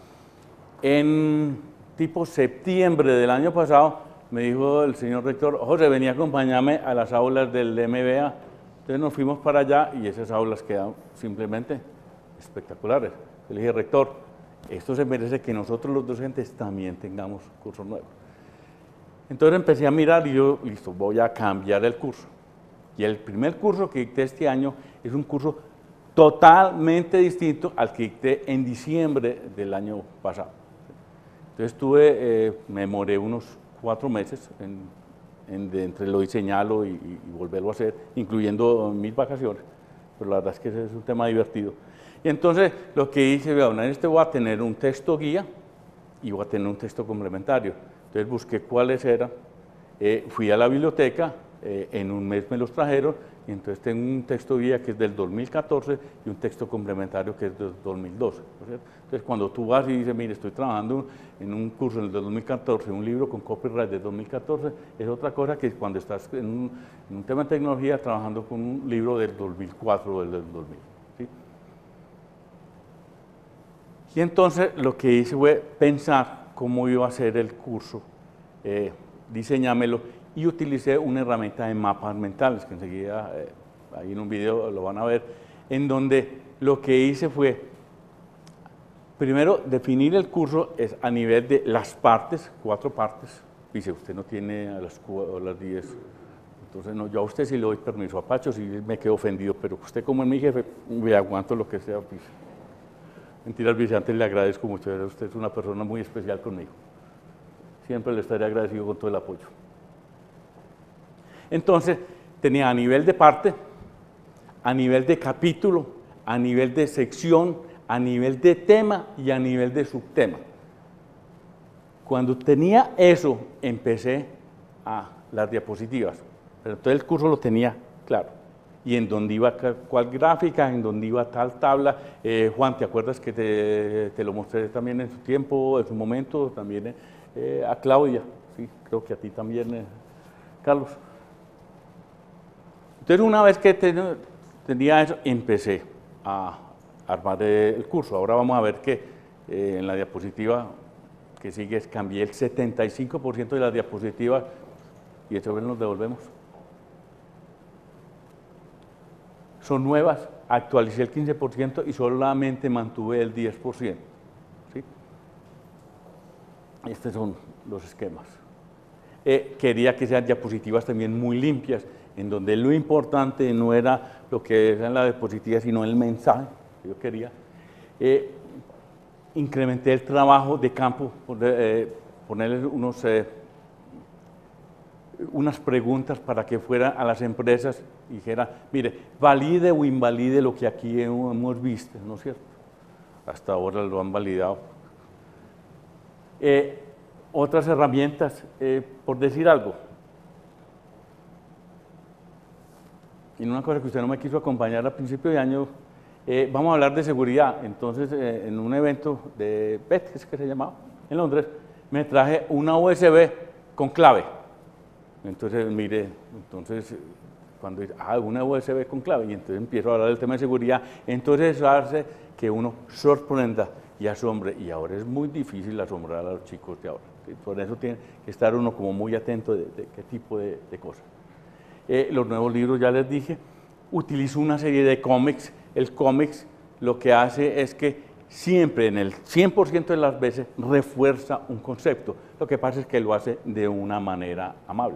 S2: En tipo septiembre del año pasado me dijo el señor rector, José, venía a acompañarme a las aulas del MBA. Entonces nos fuimos para allá y esas aulas quedan simplemente espectaculares. Le dije, rector, esto se merece que nosotros los docentes también tengamos cursos nuevos. Entonces empecé a mirar y yo, listo, voy a cambiar el curso. Y el primer curso que dicté este año es un curso totalmente distinto al que dicté en diciembre del año pasado. Entonces me demoré unos 4 meses entre lo diseñarlo y volverlo a hacer, incluyendo mis vacaciones, pero la verdad es que ese es un tema divertido. Y entonces lo que hice, en este voy a tener un texto guía y voy a tener un texto complementario. Entonces busqué cuáles eran, fui a la biblioteca, en un mes me los trajeron, y entonces tengo un texto guía que es del 2014 y un texto complementario que es del 2012. ¿No? Entonces cuando tú vas y dices, mire, estoy trabajando en un curso en el 2014, un libro con copyright del 2014, es otra cosa que cuando estás en un tema de tecnología trabajando con un libro del 2004 o del 2000. ¿Sí? Y entonces lo que hice fue pensar cómo iba a ser el curso, diseñármelo, y utilicé una herramienta de mapas mentales, que enseguida ahí en un video lo van a ver, en donde lo que hice fue, primero, definir el curso a nivel de las partes, 4 partes. Dice, usted no tiene a las 10, entonces no, yo a usted sí le doy permiso, a Pacho sí me quedo ofendido, pero usted como es mi jefe, me aguanto lo que sea. Pues. Mentiras, Vicente, le agradezco mucho, usted es una persona muy especial conmigo. Siempre le estaré agradecido con todo el apoyo. Entonces, tenía a nivel de parte, a nivel de capítulo, a nivel de sección, a nivel de tema y a nivel de subtema. Cuando tenía eso, empecé a las diapositivas. Pero todo el curso lo tenía claro. Y en dónde iba cuál gráfica, en dónde iba tal tabla. Juan, ¿te acuerdas que te lo mostré también en su tiempo, en su momento? También a Claudia, sí, creo que a ti también, Carlos. Entonces, una vez que tenía eso, empecé a armar el curso. Ahora vamos a ver que en la diapositiva que sigue cambié el 75% de las diapositivas y esta vez nos devolvemos. Son nuevas, actualicé el 15% y solamente mantuve el 10%. ¿Sí? Estos son los esquemas. Quería que sean diapositivas también muy limpias, en donde lo importante no era lo que era en la diapositiva, sino el mensaje que yo quería. Incrementé el trabajo de campo, ponerles unas preguntas para que fuera a las empresas y dijera, mire, valide o invalide lo que aquí hemos visto, ¿no es cierto? Hasta ahora lo han validado. Otras herramientas, por decir algo, y una cosa que usted no me quiso acompañar a principio de año, vamos a hablar de seguridad. Entonces, en un evento de PET, es que se llamaba, en Londres, me traje una USB con clave. Entonces, mire, cuando dice, una USB con clave, y entonces empiezo a hablar del tema de seguridad, entonces eso hace que uno sorprenda y asombre, y ahora es muy difícil asombrar a los chicos de ahora. Por eso tiene que estar uno como muy atento de qué tipo de cosas. Los nuevos libros, ya les dije, utilizo una serie de cómics. El cómics lo que hace es que siempre, en el 100% de las veces, refuerza un concepto. Lo que pasa es que lo hace de una manera amable.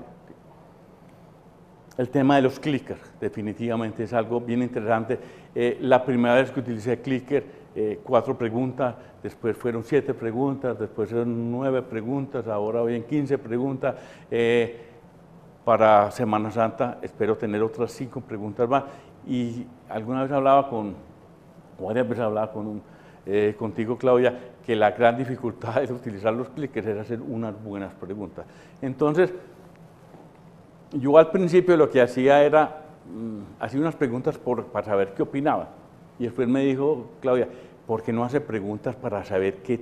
S2: El tema de los clickers, definitivamente es algo bien interesante. La primera vez que utilicé clicker, 4 preguntas, después fueron 7 preguntas, después fueron 9 preguntas, ahora voy en 15 preguntas. Para Semana Santa espero tener otras 5 preguntas más. Y alguna vez hablaba varias veces hablaba contigo, Claudia, que la gran dificultad de utilizar los clickers era hacer unas buenas preguntas. Entonces, yo al principio lo que hacía era, hacía unas preguntas para saber qué opinaba. Y después me dijo, Claudia, ¿por qué no hace preguntas para saber qué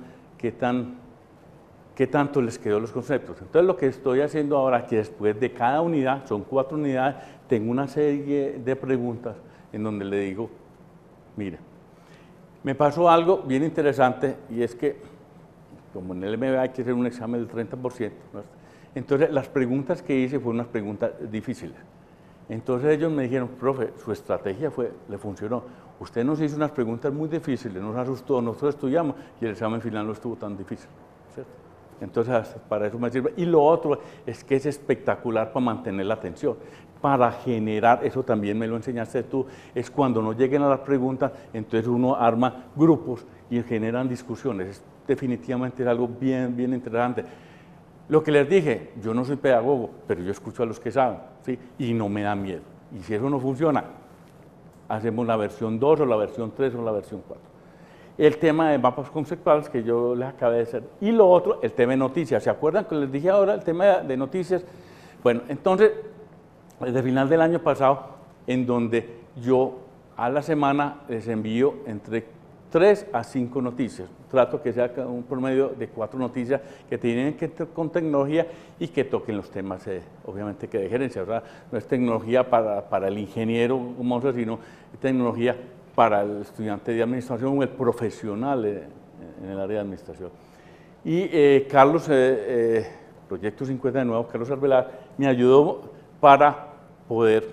S2: tanto les quedó los conceptos? Entonces lo que estoy haciendo ahora, que después de cada unidad, son 4 unidades, tengo una serie de preguntas en donde le digo, mire, me pasó algo bien interesante, y es que, como en el MBA hay que hacer un examen del 30%, ¿no? Entonces las preguntas que hice fueron unas preguntas difíciles. Entonces ellos me dijeron, profe, su estrategia le funcionó. Usted nos hizo unas preguntas muy difíciles, nos asustó, nosotros estudiamos y el examen final no estuvo tan difícil, ¿cierto? Entonces, para eso me sirve. Y lo otro es que es espectacular para mantener la atención, para generar, eso también me lo enseñaste tú, es cuando no lleguen a las preguntas, entonces uno arma grupos y generan discusiones. Definitivamente es algo bien, bien interesante. Lo que les dije, yo no soy pedagogo, pero yo escucho a los que saben, ¿sí? Y no me da miedo. Y si eso no funciona, hacemos la versión 2 o la versión 3 o la versión 4. El tema de mapas conceptuales que yo les acabé de hacer. Y lo otro, el tema de noticias. ¿Se acuerdan que les dije ahora el tema de noticias? Bueno, entonces, desde el final del año pasado, en donde yo a la semana les envío entre 3 a 5 noticias. Trato que sea un promedio de 4 noticias que tienen que ver con tecnología y que toquen los temas, obviamente, que de gerencia. ¿Verdad? No es tecnología para el ingeniero, sino tecnología para el estudiante de administración o el profesional en el área de administración. Y Carlos, Proyecto 50 de nuevo, Carlos Arbeláez, me ayudó para poder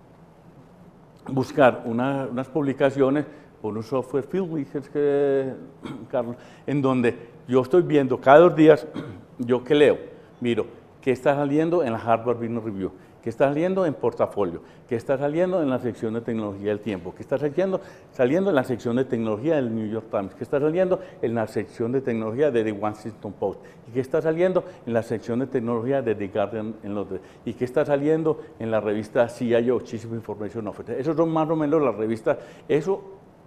S2: buscar unas publicaciones por un software Fieldly, Carlos, en donde yo estoy viendo cada 2 días, yo que leo, miro qué está saliendo en la Harvard Business Review, qué está saliendo en portafolio, qué está saliendo en la sección de tecnología del tiempo, qué está saliendo en la sección de tecnología del New York Times, qué está saliendo en la sección de tecnología de The Washington Post, y qué está saliendo en la sección de tecnología de The Guardian en Londres, y qué está saliendo en la revista CIO, Chief Information Officer. Esos son más o menos las revistas. Eso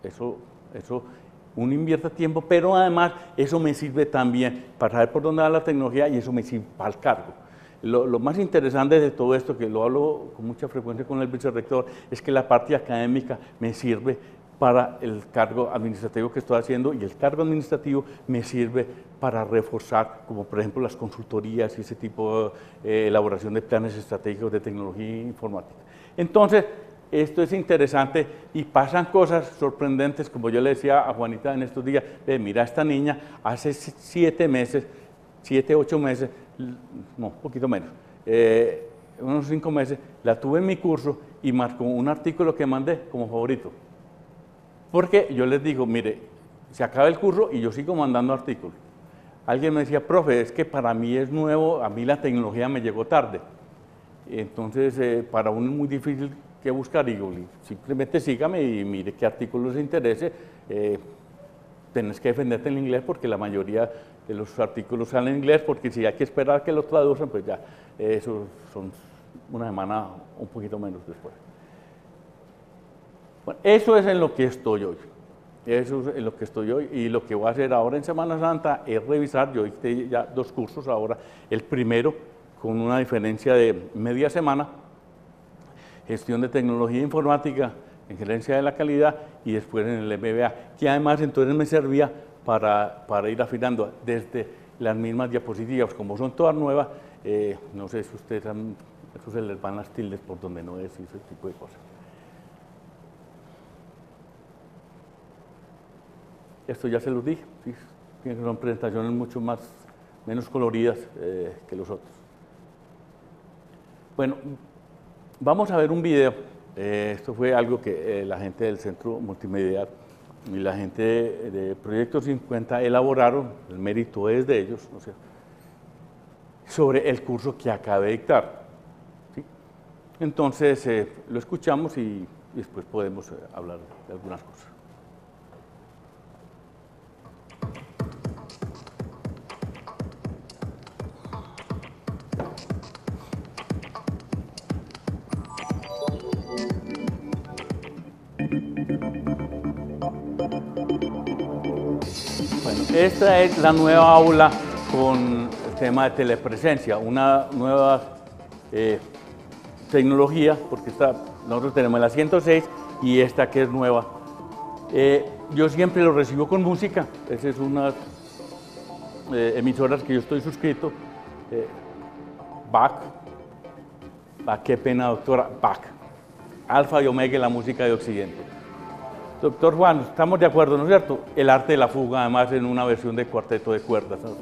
S2: uno invierte tiempo, pero además eso me sirve también para saber por dónde va la tecnología y eso me sirve para el cargo. Lo más interesante de todo esto, que lo hablo con mucha frecuencia con el vicerrector, es que la parte académica me sirve para el cargo administrativo que estoy haciendo y el cargo administrativo me sirve para reforzar, como por ejemplo las consultorías y ese tipo de elaboración de planes estratégicos de tecnología informática. Entonces, esto es interesante y pasan cosas sorprendentes, como yo le decía a Juanita en estos días, mira, esta niña hace 7 meses, 7, 8 meses, no, un poquito menos, unos 5 meses, la tuve en mi curso y marcó un artículo que mandé como favorito. Porque yo les digo, mire, se acaba el curso y yo sigo mandando artículos. Alguien me decía, profe, es que para mí es nuevo, a mí la tecnología me llegó tarde. Entonces, para uno es muy difícil que buscar, digo, simplemente sígame y mire qué artículos le interese. Tenés que defenderte en inglés porque la mayoría los artículos sean en inglés, porque si hay que esperar que los traducen, pues ya, eso son una semana, un poquito menos después. Bueno, eso es en lo que estoy hoy. Eso es en lo que estoy hoy, y lo que voy a hacer ahora en Semana Santa es revisar. Yo hice ya 2 cursos ahora, el primero con una diferencia de media semana, gestión de tecnología informática en gerencia de la calidad, y después en el MBA, que además entonces me servía para ir afinando desde las mismas diapositivas, como son todas nuevas. No sé si ustedes eso se les van las tildes por donde no es, y ese tipo de cosas. Esto ya se los dije, ¿sí? Son presentaciones mucho menos coloridas que los otros. Bueno, vamos a ver un video. Esto fue algo que la gente del Centro Multimedial y la gente de Proyecto 50 elaboraron, el mérito es de ellos, o sea, sobre el curso que acabé de dictar, ¿sí? Entonces, lo escuchamos y después podemos hablar de algunas cosas. Bueno, esta es la nueva aula con el tema de telepresencia, una nueva tecnología, porque nosotros tenemos la 106 y esta que es nueva. Yo siempre lo recibo con música, esa es una emisoras que yo estoy suscrito. Bach, qué pena doctora, Bach, Alfa y Omega, la música de Occidente. Doctor Juan, estamos de acuerdo, ¿no es cierto? El arte de la fuga, además en una versión de cuarteto de cuerdas, ¿no?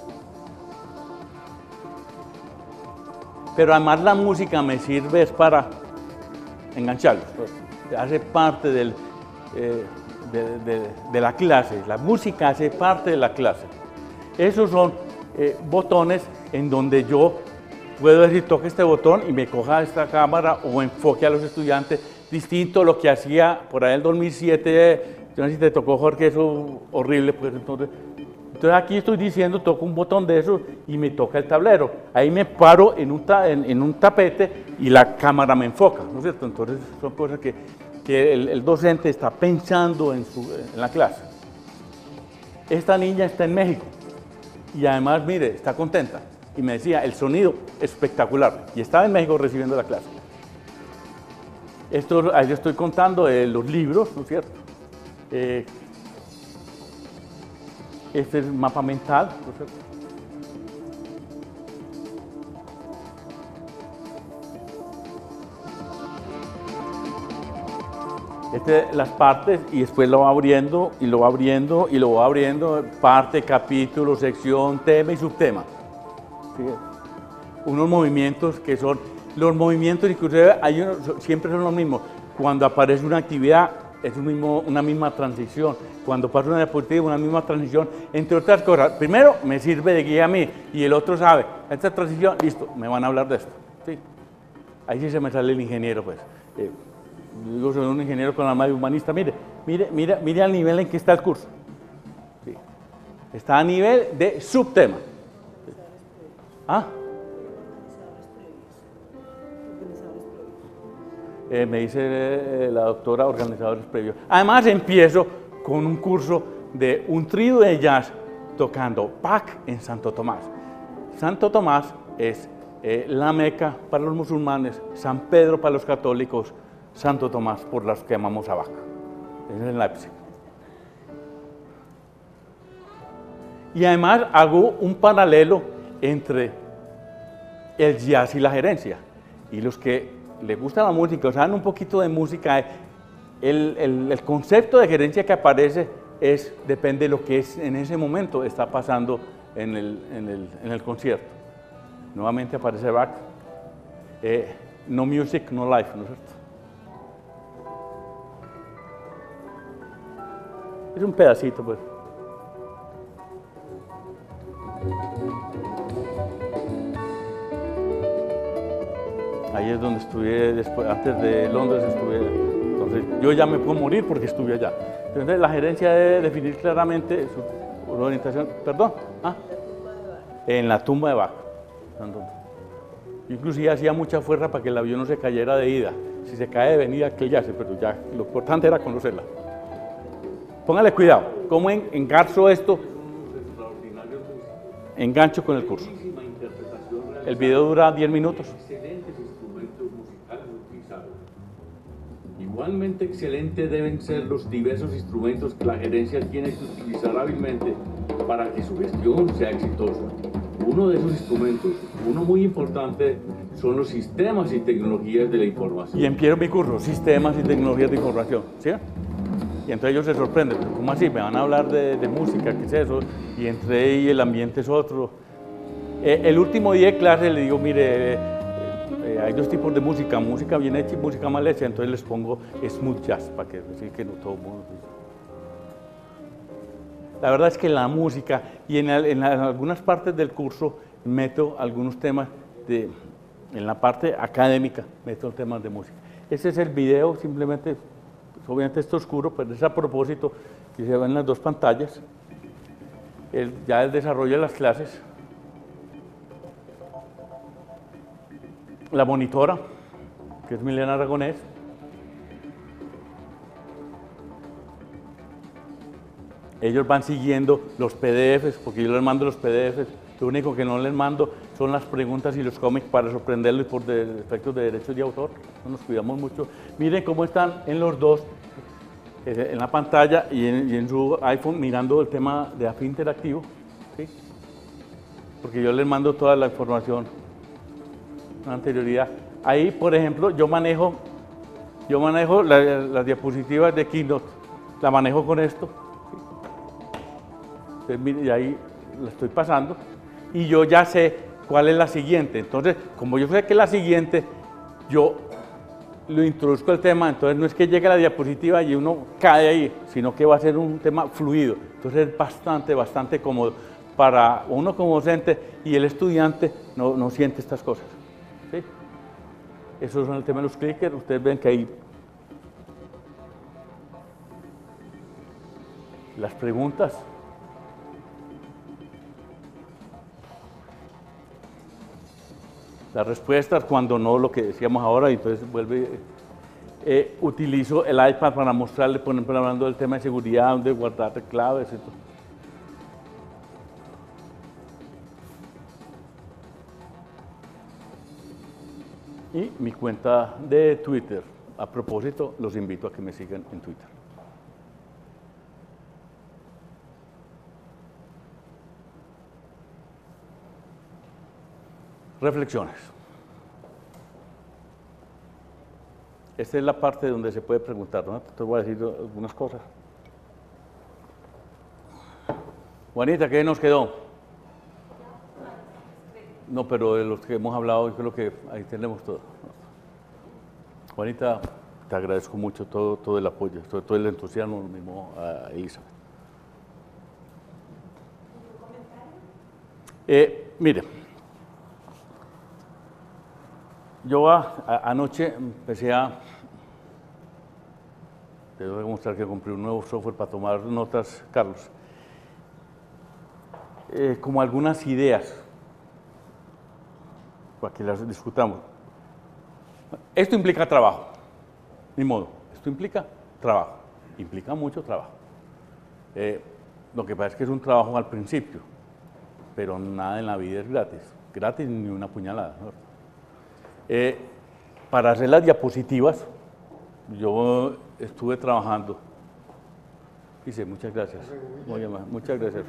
S2: Pero además la música me sirve es para engancharlos, ¿no? Hace parte de la clase, la música hace parte de la clase. Esos son botones en donde yo puedo decir, toque este botón y me coja esta cámara o enfoque a los estudiantes, distinto a lo que hacía por ahí en el 2007, yo no sé si te tocó, Jorge, eso horrible, pues entonces aquí estoy diciendo, toco un botón de eso y me toca el tablero, ahí me paro en un tapete y la cámara me enfoca, ¿no es cierto? Entonces son cosas que el docente está pensando en la clase. Esta niña está en México y además, mire, está contenta y me decía, el sonido espectacular, y estaba en México recibiendo la clase. Esto, ahí le estoy contando de los libros, ¿no es cierto? Este es el mapa mental, ¿no es cierto? Las partes, y después lo va abriendo, y lo va abriendo, y lo va abriendo, parte, capítulo, sección, tema y subtema. ¿Sí? Unos movimientos que son, los movimientos inclusive siempre son los mismos. Cuando aparece una actividad, es una misma transición. Cuando pasa una diapositiva, una misma transición, entre otras cosas. Primero, me sirve de guía a mí, y el otro sabe, esta transición, listo, me van a hablar de esto. ¿Sí? Ahí sí se me sale el ingeniero, pues. Yo soy un ingeniero con alma de humanista. Mire al nivel en que está el curso. ¿Sí? Está a nivel de subtema. ¿Ah? Me dice la doctora, organizadores previos. Además empiezo con un curso de un trío de jazz tocando Bach en Santo Tomás. Santo Tomás es la Meca para los musulmanes, San Pedro para los católicos, Santo Tomás por las que amamos a Bach. Es en Leipzig. Y además hago un paralelo entre el jazz y la gerencia. Y los que les gusta la música, o saben un poquito de música, el concepto de gerencia que aparece depende de lo que en ese momento está pasando en el concierto. Nuevamente aparece Bach, no music, no life, ¿no es cierto? Es un pedacito, pues. Ahí es donde estudié, después, antes de Londres estuve, entonces yo ya me puedo morir porque estuve allá. Entonces la gerencia debe definir claramente orientación, perdón, en la tumba de Bach. Inclusive hacía mucha fuerza para que el avión no se cayera de ida. Si se cae de venida, que ya sé, pero ya lo importante era conocerla. Póngale cuidado, ¿cómo engarzo esto? Engancho con el curso. El video dura 10 minutos.
S14: Excelentes instrumentos musicales utilizados. Igualmente excelentes deben ser los diversos instrumentos que la gerencia tiene que utilizar hábilmente para que su gestión sea exitosa. Uno de esos instrumentos, uno muy importante, son los sistemas y tecnologías de la información.
S2: Y empiezo mi curso, sistemas y tecnologías de información, ¿sí? Y entonces ellos se sorprenden, ¿cómo así? Me van a hablar de música, ¿qué es eso? Y entre ahí el ambiente es otro. El último día de clase le digo, mire, hay dos tipos de música, música bien hecha y música mal hecha, entonces les pongo smooth jazz, para que decir que no todo el mundo... La verdad es que la música, y en algunas partes del curso meto algunos temas, en la parte académica, meto temas de música. Ese es el video, simplemente, obviamente está oscuro, pero es a propósito que se ven las dos pantallas, ya el desarrollo de las clases. La monitora, que es Milena Aragonés. Ellos van siguiendo los PDFs, porque yo les mando los PDFs. Lo único que no les mando son las preguntas y los cómics para sorprenderlos por efectos de derechos de autor. No nos cuidamos mucho. Miren cómo están en los dos, en la pantalla y en su iPhone, mirando el tema de AFI interactivo. ¿Sí? Porque yo les mando toda la información con anterioridad. Ahí, por ejemplo, yo manejo las diapositivas de Keynote. La manejo con esto. Y ahí la estoy pasando y yo ya sé cuál es la siguiente. Entonces, como yo sé que es la siguiente, yo lo introduzco el tema, entonces no es que llegue a la diapositiva y uno cae ahí, sino que va a ser un tema fluido. Entonces es bastante cómodo para uno como docente, y el estudiante no siente estas cosas. ¿Sí? Esos son el tema de los clickers. Ustedes ven que hay las preguntas. Las respuestas, cuando no, lo que decíamos ahora, y entonces vuelve, utilizo el iPad para mostrarle, por ejemplo, hablando del tema de seguridad, donde guardar claves, etc. Y mi cuenta de Twitter. A propósito, los invito a que me sigan en Twitter. Reflexiones. Esta es la parte donde se puede preguntar, ¿no? Te voy a decir algunas cosas. Juanita, ¿qué nos quedó? No, pero de los que hemos hablado, yo creo que ahí tenemos todo. Juanita, te agradezco mucho todo el apoyo, todo el entusiasmo, lo mismo a Elizabeth. Mire. Yo anoche empecé te voy a mostrar que compré un nuevo software para tomar notas, Carlos. Como algunas ideas, para que las discutamos. Esto implica trabajo, ni modo, esto implica trabajo, implica mucho trabajo. Lo que pasa es que es un trabajo al principio, pero nada en la vida es gratis ni una puñalada, ¿no? Para hacer las diapositivas, yo estuve trabajando. Dice, muchas gracias. Muchas gracias.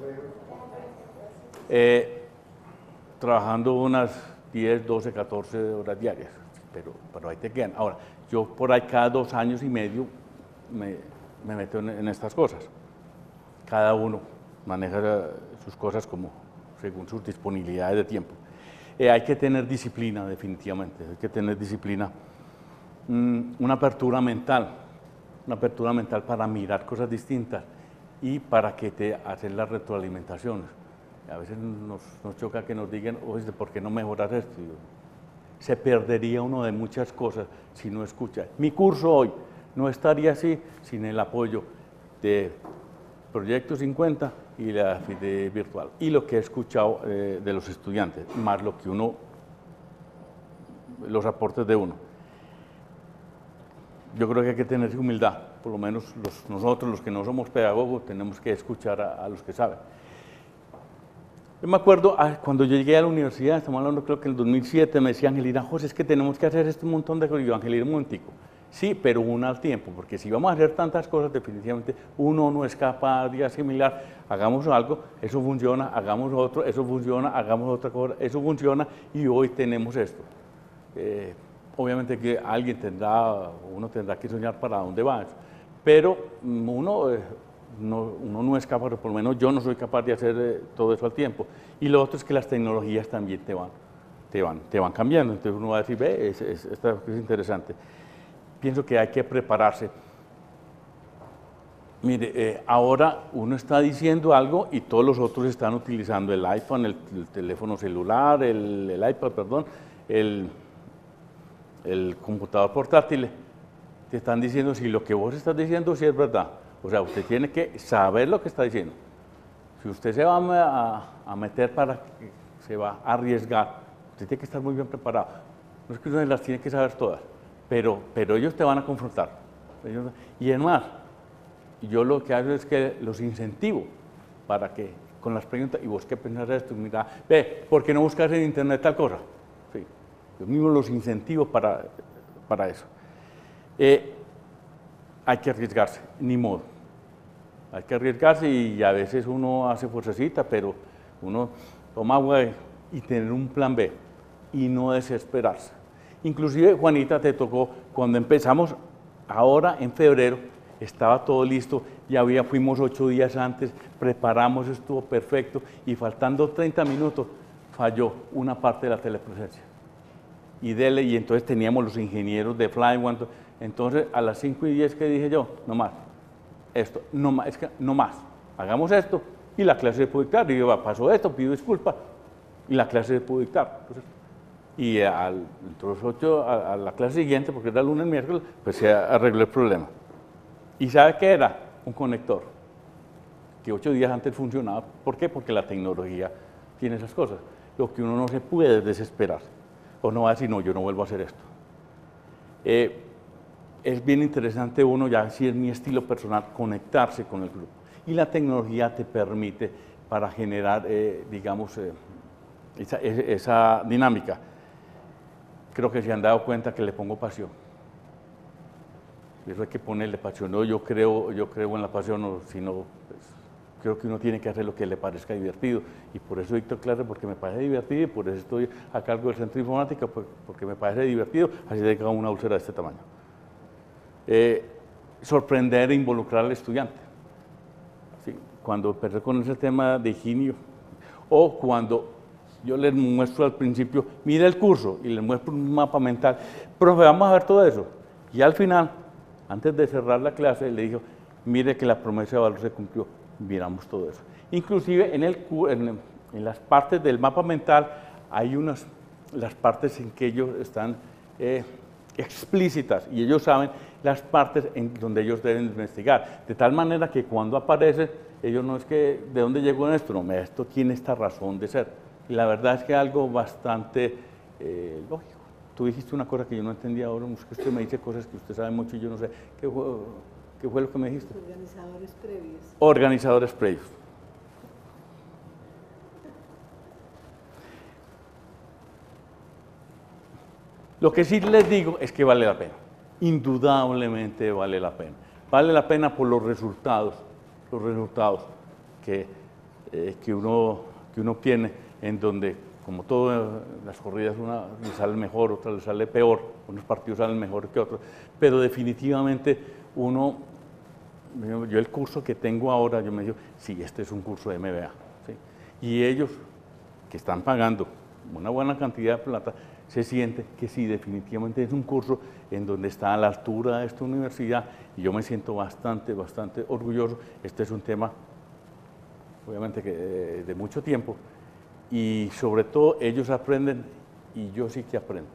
S2: Trabajando unas 10, 12, 14 horas diarias, pero ahí te quedan. Ahora, yo por ahí cada 2 años y medio me meto en estas cosas. Cada uno maneja sus cosas como según sus disponibilidades de tiempo. Hay que tener disciplina, definitivamente, hay que tener disciplina, una apertura mental para mirar cosas distintas y para que te hacen las retroalimentaciones. A veces nos choca que nos digan, oye, ¿por qué no mejoras esto? Se perdería uno de muchas cosas si no escucha. Mi curso hoy no estaría así sin el apoyo de Proyecto 50 y la FIT virtual. Y lo que he escuchado de los estudiantes, más lo que los aportes de uno. Yo creo que hay que tener humildad, por lo menos nosotros, los que no somos pedagogos, tenemos que escuchar a los que saben. Yo me acuerdo cuando yo llegué a la universidad, estamos hablando creo que en el 2007, me decía Angelina, José, es que tenemos que hacer este montón de cosas. Y yo, Angelina, un momentico. Sí, pero una al tiempo, porque si vamos a hacer tantas cosas, definitivamente uno no es capaz de asimilar. Hagamos algo, eso funciona, hagamos otro, eso funciona, hagamos otra cosa, eso funciona, y hoy tenemos esto. Obviamente que uno tendrá que soñar para dónde va eso, pero uno no es capaz, por lo menos yo no soy capaz de hacer todo eso al tiempo. Y lo otro es que las tecnologías también te van cambiando, entonces uno va a decir, ve, esto es interesante. Pienso que hay que prepararse. Mire, ahora uno está diciendo algo y todos los otros están utilizando el iPhone, el teléfono celular, el iPad, perdón, el computador portátil. Te están diciendo si lo que vos estás diciendo sí es verdad. O sea, usted tiene que saber lo que está diciendo. Si usted se va a meter se va a arriesgar, usted tiene que estar muy bien preparado. No es que uno las tiene que saber todas, pero ellos te van a confrontar. Y es más, yo lo que hago es que los incentivo para que, con las preguntas, ¿y vos qué pensás de esto? Mira, ve, ¿por qué no buscas en internet tal cosa? Sí, yo mismo los incentivo para eso. Hay que arriesgarse, ni modo. Hay que arriesgarse y a veces uno hace fuercecita, pero uno toma agua y tener un plan B y no desesperarse. Inclusive, Juanita, te tocó, cuando empezamos, ahora en febrero, estaba todo listo, fuimos 8 días antes, preparamos, estuvo perfecto, y faltando 30 minutos falló una parte de la telepresencia. Y entonces teníamos los ingenieros de Flyone. Entonces, a las 5:10 que dije yo, no más, esto, no más, es que no más, hagamos esto, y la clase se pudo dictar. Y yo, pasó esto, pido disculpas, y la clase se pudo dictar. Entonces, y entre los 8 a la clase siguiente, porque era lunes, miércoles, pues se arregló el problema. ¿Y sabe qué era? Un conector, que 8 días antes funcionaba. ¿Por qué? Porque la tecnología tiene esas cosas. Lo que uno no se puede desesperar, o no va a decir, no, yo no vuelvo a hacer esto. Es bien interesante uno, ya si es mi estilo personal, conectarse con el grupo. Y la tecnología te permite para generar, digamos, esa dinámica. Creo que se han dado cuenta que le pongo pasión. Eso hay que ponerle pasión. No, yo creo en la pasión, o si no, pues, creo que uno tiene que hacer lo que le parezca divertido. Y por eso dicto clase, porque me parece divertido, y por eso estoy a cargo del Centro de Informática, porque me parece divertido, así de cada una úlcera de este tamaño. Sorprender e involucrar al estudiante. ¿Sí? Cuando empecé con ese tema de Higinio, o cuando yo les muestro al principio, mira el curso, y les muestro un mapa mental, profe, vamos a ver todo eso. Y al final, antes de cerrar la clase, le dijo, mire que la promesa de valor se cumplió, miramos todo eso. Inclusive en las partes del mapa mental hay las partes en que ellos están explícitas, y ellos saben las partes en donde ellos deben investigar, de tal manera que cuando aparece, ellos no es que, ¿de dónde llegó esto? No, esto tiene esta razón de ser. Y la verdad es que algo bastante lógico. Tú dijiste una cosa que yo no entendía ahora, es que usted me dice cosas que usted sabe mucho y yo no sé. ¿Qué fue lo que me dijiste?
S15: Organizadores previos.
S2: Organizadores previos. Lo que sí les digo es que vale la pena. Indudablemente vale la pena. Vale la pena por los resultados que uno obtiene, en donde, como todas las corridas, una le sale mejor, otra le sale peor, unos partidos salen mejor que otros, pero definitivamente yo el curso que tengo ahora, yo me digo, sí, este es un curso de MBA, ¿sí? Y ellos, que están pagando una buena cantidad de plata, se siente que sí, definitivamente es un curso en donde está a la altura de esta universidad, y yo me siento bastante orgulloso. Este es un tema, obviamente, que de mucho tiempo, y sobre todo ellos aprenden y yo sí que aprendo.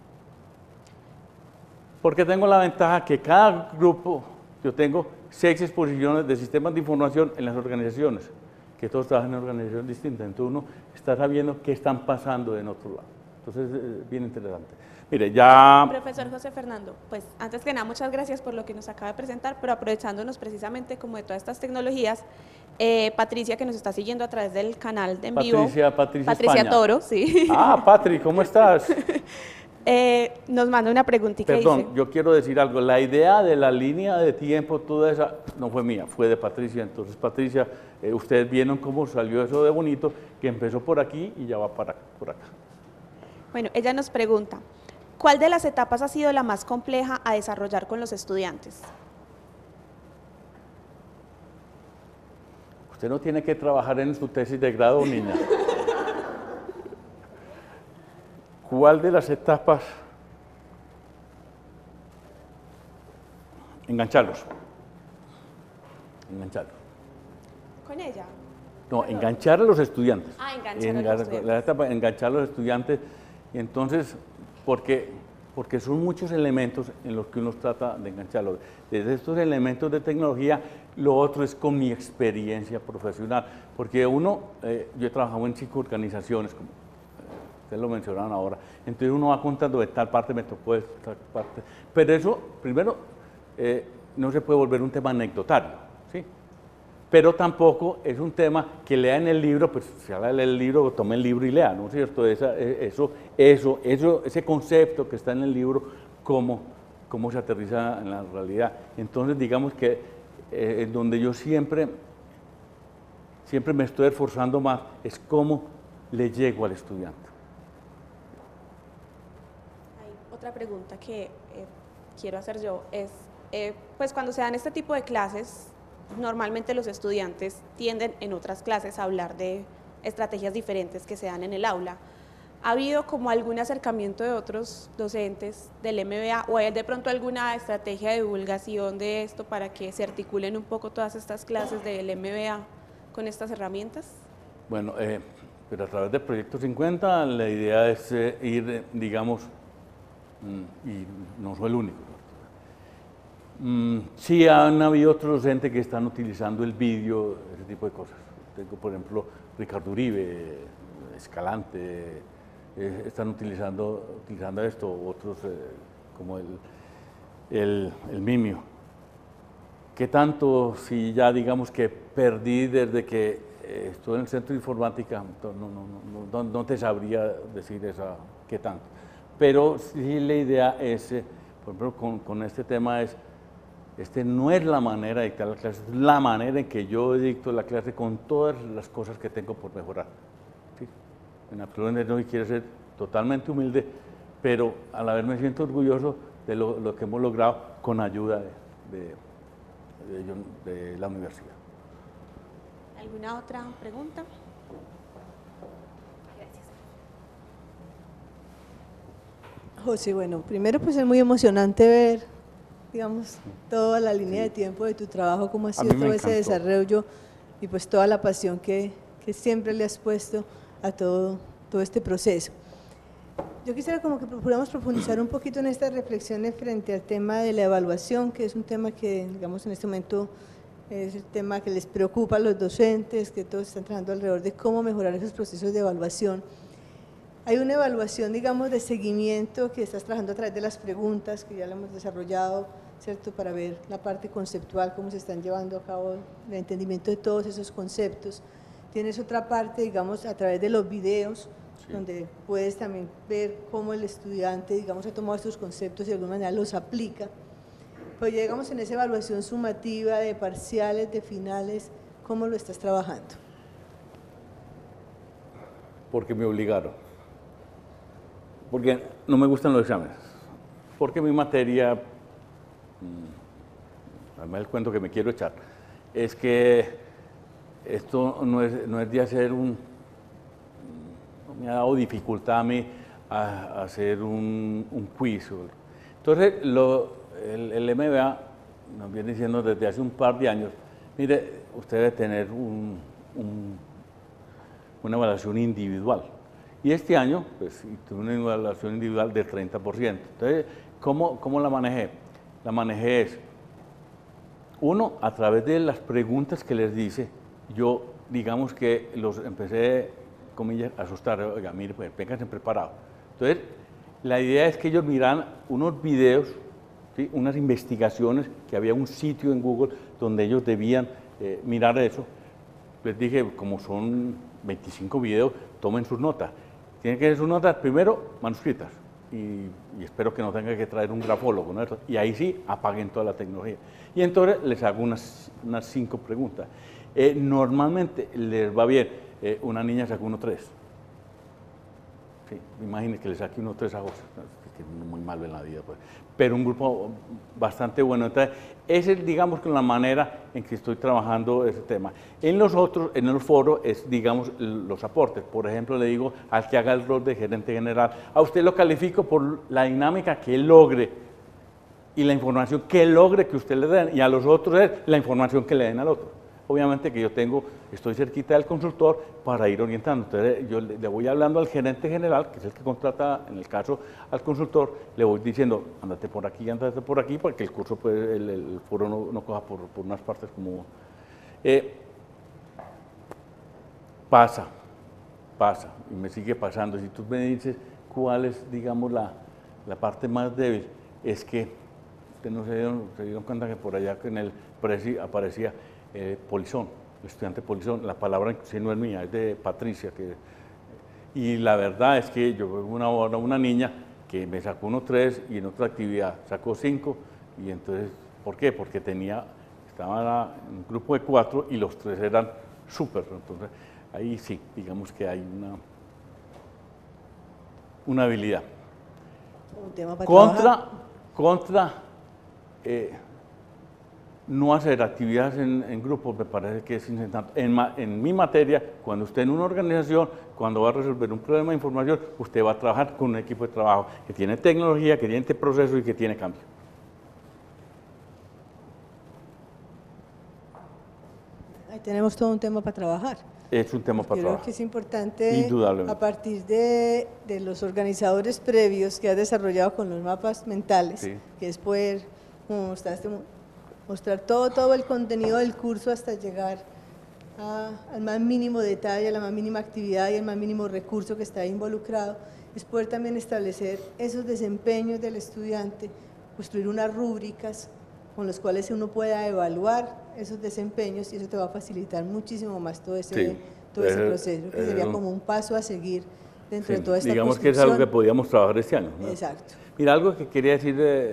S2: Porque tengo la ventaja que cada grupo, yo tengo 6 exposiciones de sistemas de información en las organizaciones, que todos trabajan en organizaciones distintas. Entonces uno está sabiendo qué están pasando en otro lado. Entonces es bien interesante. Mire, ya...
S1: Profesor José Fernando, pues antes que nada muchas gracias por lo que nos acaba de presentar, pero aprovechándonos precisamente como de todas estas tecnologías, Patricia, que nos está siguiendo a través del canal de en vivo.
S2: Patricia
S1: España. Toro, sí.
S2: Ah, Patri, ¿cómo estás?
S1: Nos manda una preguntita.
S2: Perdón,
S1: dice,
S2: yo quiero decir algo. La idea de la línea de tiempo, toda esa, no fue mía, fue de Patricia. Entonces, Patricia, ustedes vieron cómo salió eso de bonito, que empezó por aquí y ya va por acá.
S1: Bueno, ella nos pregunta, ¿cuál de las etapas ha sido la más compleja a desarrollar con los estudiantes?
S2: Usted no tiene que trabajar en su tesis de grado, niña. ¿Cuál de las etapas? Engancharlos.
S1: ¿Con ella?
S2: No, enganchar a los estudiantes.
S1: Ah, enganchar a los estudiantes.
S2: La etapa, enganchar a los estudiantes. Y entonces, porque son muchos elementos en los que uno trata de engancharlos. Desde estos elementos de tecnología, lo otro es con mi experiencia profesional. Porque yo he trabajado en 5 organizaciones, como ustedes lo mencionaron ahora, entonces uno va contando de tal parte me tocó de tal parte, pero eso, primero, no se puede volver un tema anecdotario, ¿sí? Pero tampoco es un tema que lea en el libro, pues si habla del libro, tome el libro y lea, ¿no es cierto? Ese concepto que está en el libro, cómo se aterriza en la realidad. Entonces, digamos que en donde yo siempre me estoy esforzando más, es cómo le llego al estudiante.
S1: Otra pregunta que quiero hacer yo es, pues cuando se dan este tipo de clases, normalmente los estudiantes tienden en otras clases a hablar de estrategias diferentes que se dan en el aula. ¿Ha habido como algún acercamiento de otros docentes del MBA o hay de pronto alguna estrategia de divulgación de esto para que se articulen un poco todas estas clases del MBA con estas herramientas?
S2: Bueno, pero a través de Proyecto 50 la idea es ir, digamos, y no soy el único. Sí han habido otros docentes que están utilizando el vídeo, ese tipo de cosas. Tengo, por ejemplo, Ricardo Uribe, Escalante, están utilizando esto, otros como el Mimio. ¿Qué tanto? Si ya digamos que perdí desde que estoy en el centro de informática, no te sabría decir qué tanto. Pero sí la idea es, por ejemplo, con este tema es, no es la manera de dictar la clase, es la manera en que yo dicto la clase con todas las cosas que tengo por mejorar. ¿Sí? En absoluto no quiero ser totalmente humilde, pero a la vez me siento orgulloso de lo que hemos logrado con ayuda de la universidad.
S1: ¿Alguna otra pregunta?
S15: José, bueno, primero pues es muy emocionante ver, digamos, toda la línea de tiempo de tu trabajo, cómo ha sido todo ese desarrollo y pues toda la pasión que siempre le has puesto a todo este proceso. Yo quisiera como que pudiéramos profundizar un poquito en estas reflexiones frente al tema de la evaluación, que es un tema que, digamos, en este momento es el tema que les preocupa a los docentes, que todos están trabajando alrededor de cómo mejorar esos procesos de evaluación. Hay una evaluación, digamos, de seguimiento que estás trabajando a través de las preguntas, que ya la hemos desarrollado, ¿cierto?, para ver la parte conceptual, cómo se están llevando a cabo el entendimiento de todos esos conceptos. Tienes otra parte, digamos, a través de los videos, sí, donde puedes también ver cómo el estudiante, digamos, ha tomado estos conceptos y de alguna manera los aplica. Pues llegamos en esa evaluación sumativa de parciales, de finales, ¿cómo lo estás trabajando?
S2: Porque me obligaron. Porque no me gustan los exámenes, porque mi materia, además el cuento que me quiero echar, es que esto no es de hacer me ha dado dificultad a mí a hacer un quiz. Entonces, el MBA nos viene diciendo desde hace un par de años, mire, usted debe tener una evaluación individual. Y este año, pues, tuve una evaluación individual del 30%. Entonces, ¿cómo la manejé? La manejé es, uno, a través de las preguntas que les dice, yo digamos que los empecé, comillas, a asustar. Oiga, mire, pues, vénganse preparados. Entonces, la idea es que ellos miraran unos videos, ¿sí? Unas investigaciones, que había un sitio en Google donde ellos debían mirar eso. Les dije, como son 25 videos, tomen sus notas. Tienen que ser sus notas primero manuscritas y espero que no tenga que traer un grafólogo, ¿no? Y ahí sí apaguen toda la tecnología. Y entonces les hago unas 5 preguntas. Normalmente les va bien. Una niña sacó 1.3. Sí, imagínense que le saque 1.3 a José, que es muy malo en la vida, pues. Pero un grupo bastante bueno. Entonces, esa es, digamos, la manera en que estoy trabajando ese tema. En los otros, en el foro, es, digamos, los aportes. Por ejemplo, le digo al que haga el rol de gerente general, a usted lo califico por la dinámica que él logre y la información que él logre que usted le den, y a los otros es la información que le den al otro. Obviamente que yo estoy cerquita del consultor para ir orientando. Entonces yo le voy hablando al gerente general, que es el que contrata, en el caso, al consultor, le voy diciendo, ándate por aquí, para que el curso, pues, el foro no coja por unas partes como... pasa, y me sigue pasando. Si tú me dices cuál es, digamos, la parte más débil, es que ustedes no se dieron cuenta que por allá en el Prezi aparecía polizón, estudiante polizón. La palabra inclusive no es mía, es de Patricia. Y la verdad es que yo veo una niña que me sacó 1.3 y en otra actividad sacó 5, y entonces, ¿por qué? Porque estaba en un grupo de 4 y los 3 eran súper. Entonces, ahí sí, digamos que hay una habilidad.
S15: Un tema para
S2: contra no hacer actividades en grupos, me parece que es insensato. En mi materia, cuando usted en una organización, cuando va a resolver un problema de información, usted va a trabajar con un equipo de trabajo que tiene tecnología, que tiene proceso y que tiene cambio.
S15: Ahí tenemos todo un tema para trabajar.
S2: Es un tema para trabajar.
S15: Creo que es importante,
S2: indudablemente,
S15: a partir de los organizadores previos que has desarrollado con los mapas mentales,
S2: sí,
S15: que es poder mostrar todo el contenido del curso hasta llegar al más mínimo detalle, a la más mínima actividad y al más mínimo recurso que está involucrado, es poder también establecer esos desempeños del estudiante, construir unas rúbricas con las cuales uno pueda evaluar esos desempeños, y eso te va a facilitar muchísimo más todo ese proceso, que sería como un paso a seguir dentro de toda esta
S2: digamos que es algo que podíamos trabajar este año, ¿no?
S15: Exacto.
S2: Mira, algo que quería decir,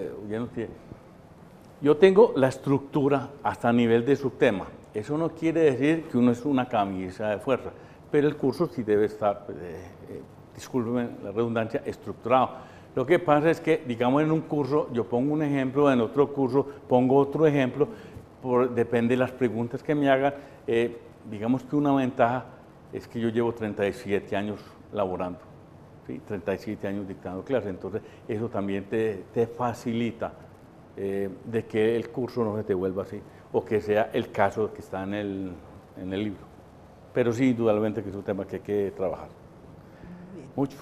S2: yo tengo la estructura hasta a nivel de subtema. Eso no quiere decir que uno es una camisa de fuerza, pero el curso sí debe estar, discúlpeme la redundancia, estructurado. Lo que pasa es que, digamos, en un curso yo pongo un ejemplo, en otro curso pongo otro ejemplo, depende de las preguntas que me hagan. Digamos que una ventaja es que yo llevo 37 años laborando, ¿sí? 37 años dictando clases, entonces eso también te facilita de que el curso no se te vuelva así, o que sea el caso que está en el libro. Pero sí, indudablemente que es un tema que hay que trabajar. Mucho.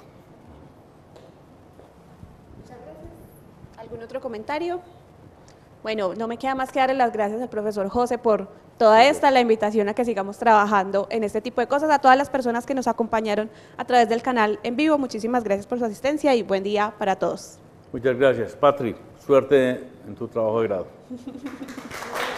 S1: Muchas gracias. ¿Algún otro comentario? Bueno, no me queda más que darle las gracias al profesor José por toda la invitación a que sigamos trabajando en este tipo de cosas. A todas las personas que nos acompañaron a través del canal en vivo, muchísimas gracias por su asistencia y buen día para todos.
S2: Muchas gracias, Patri. Suerte en tu trabajo de grado.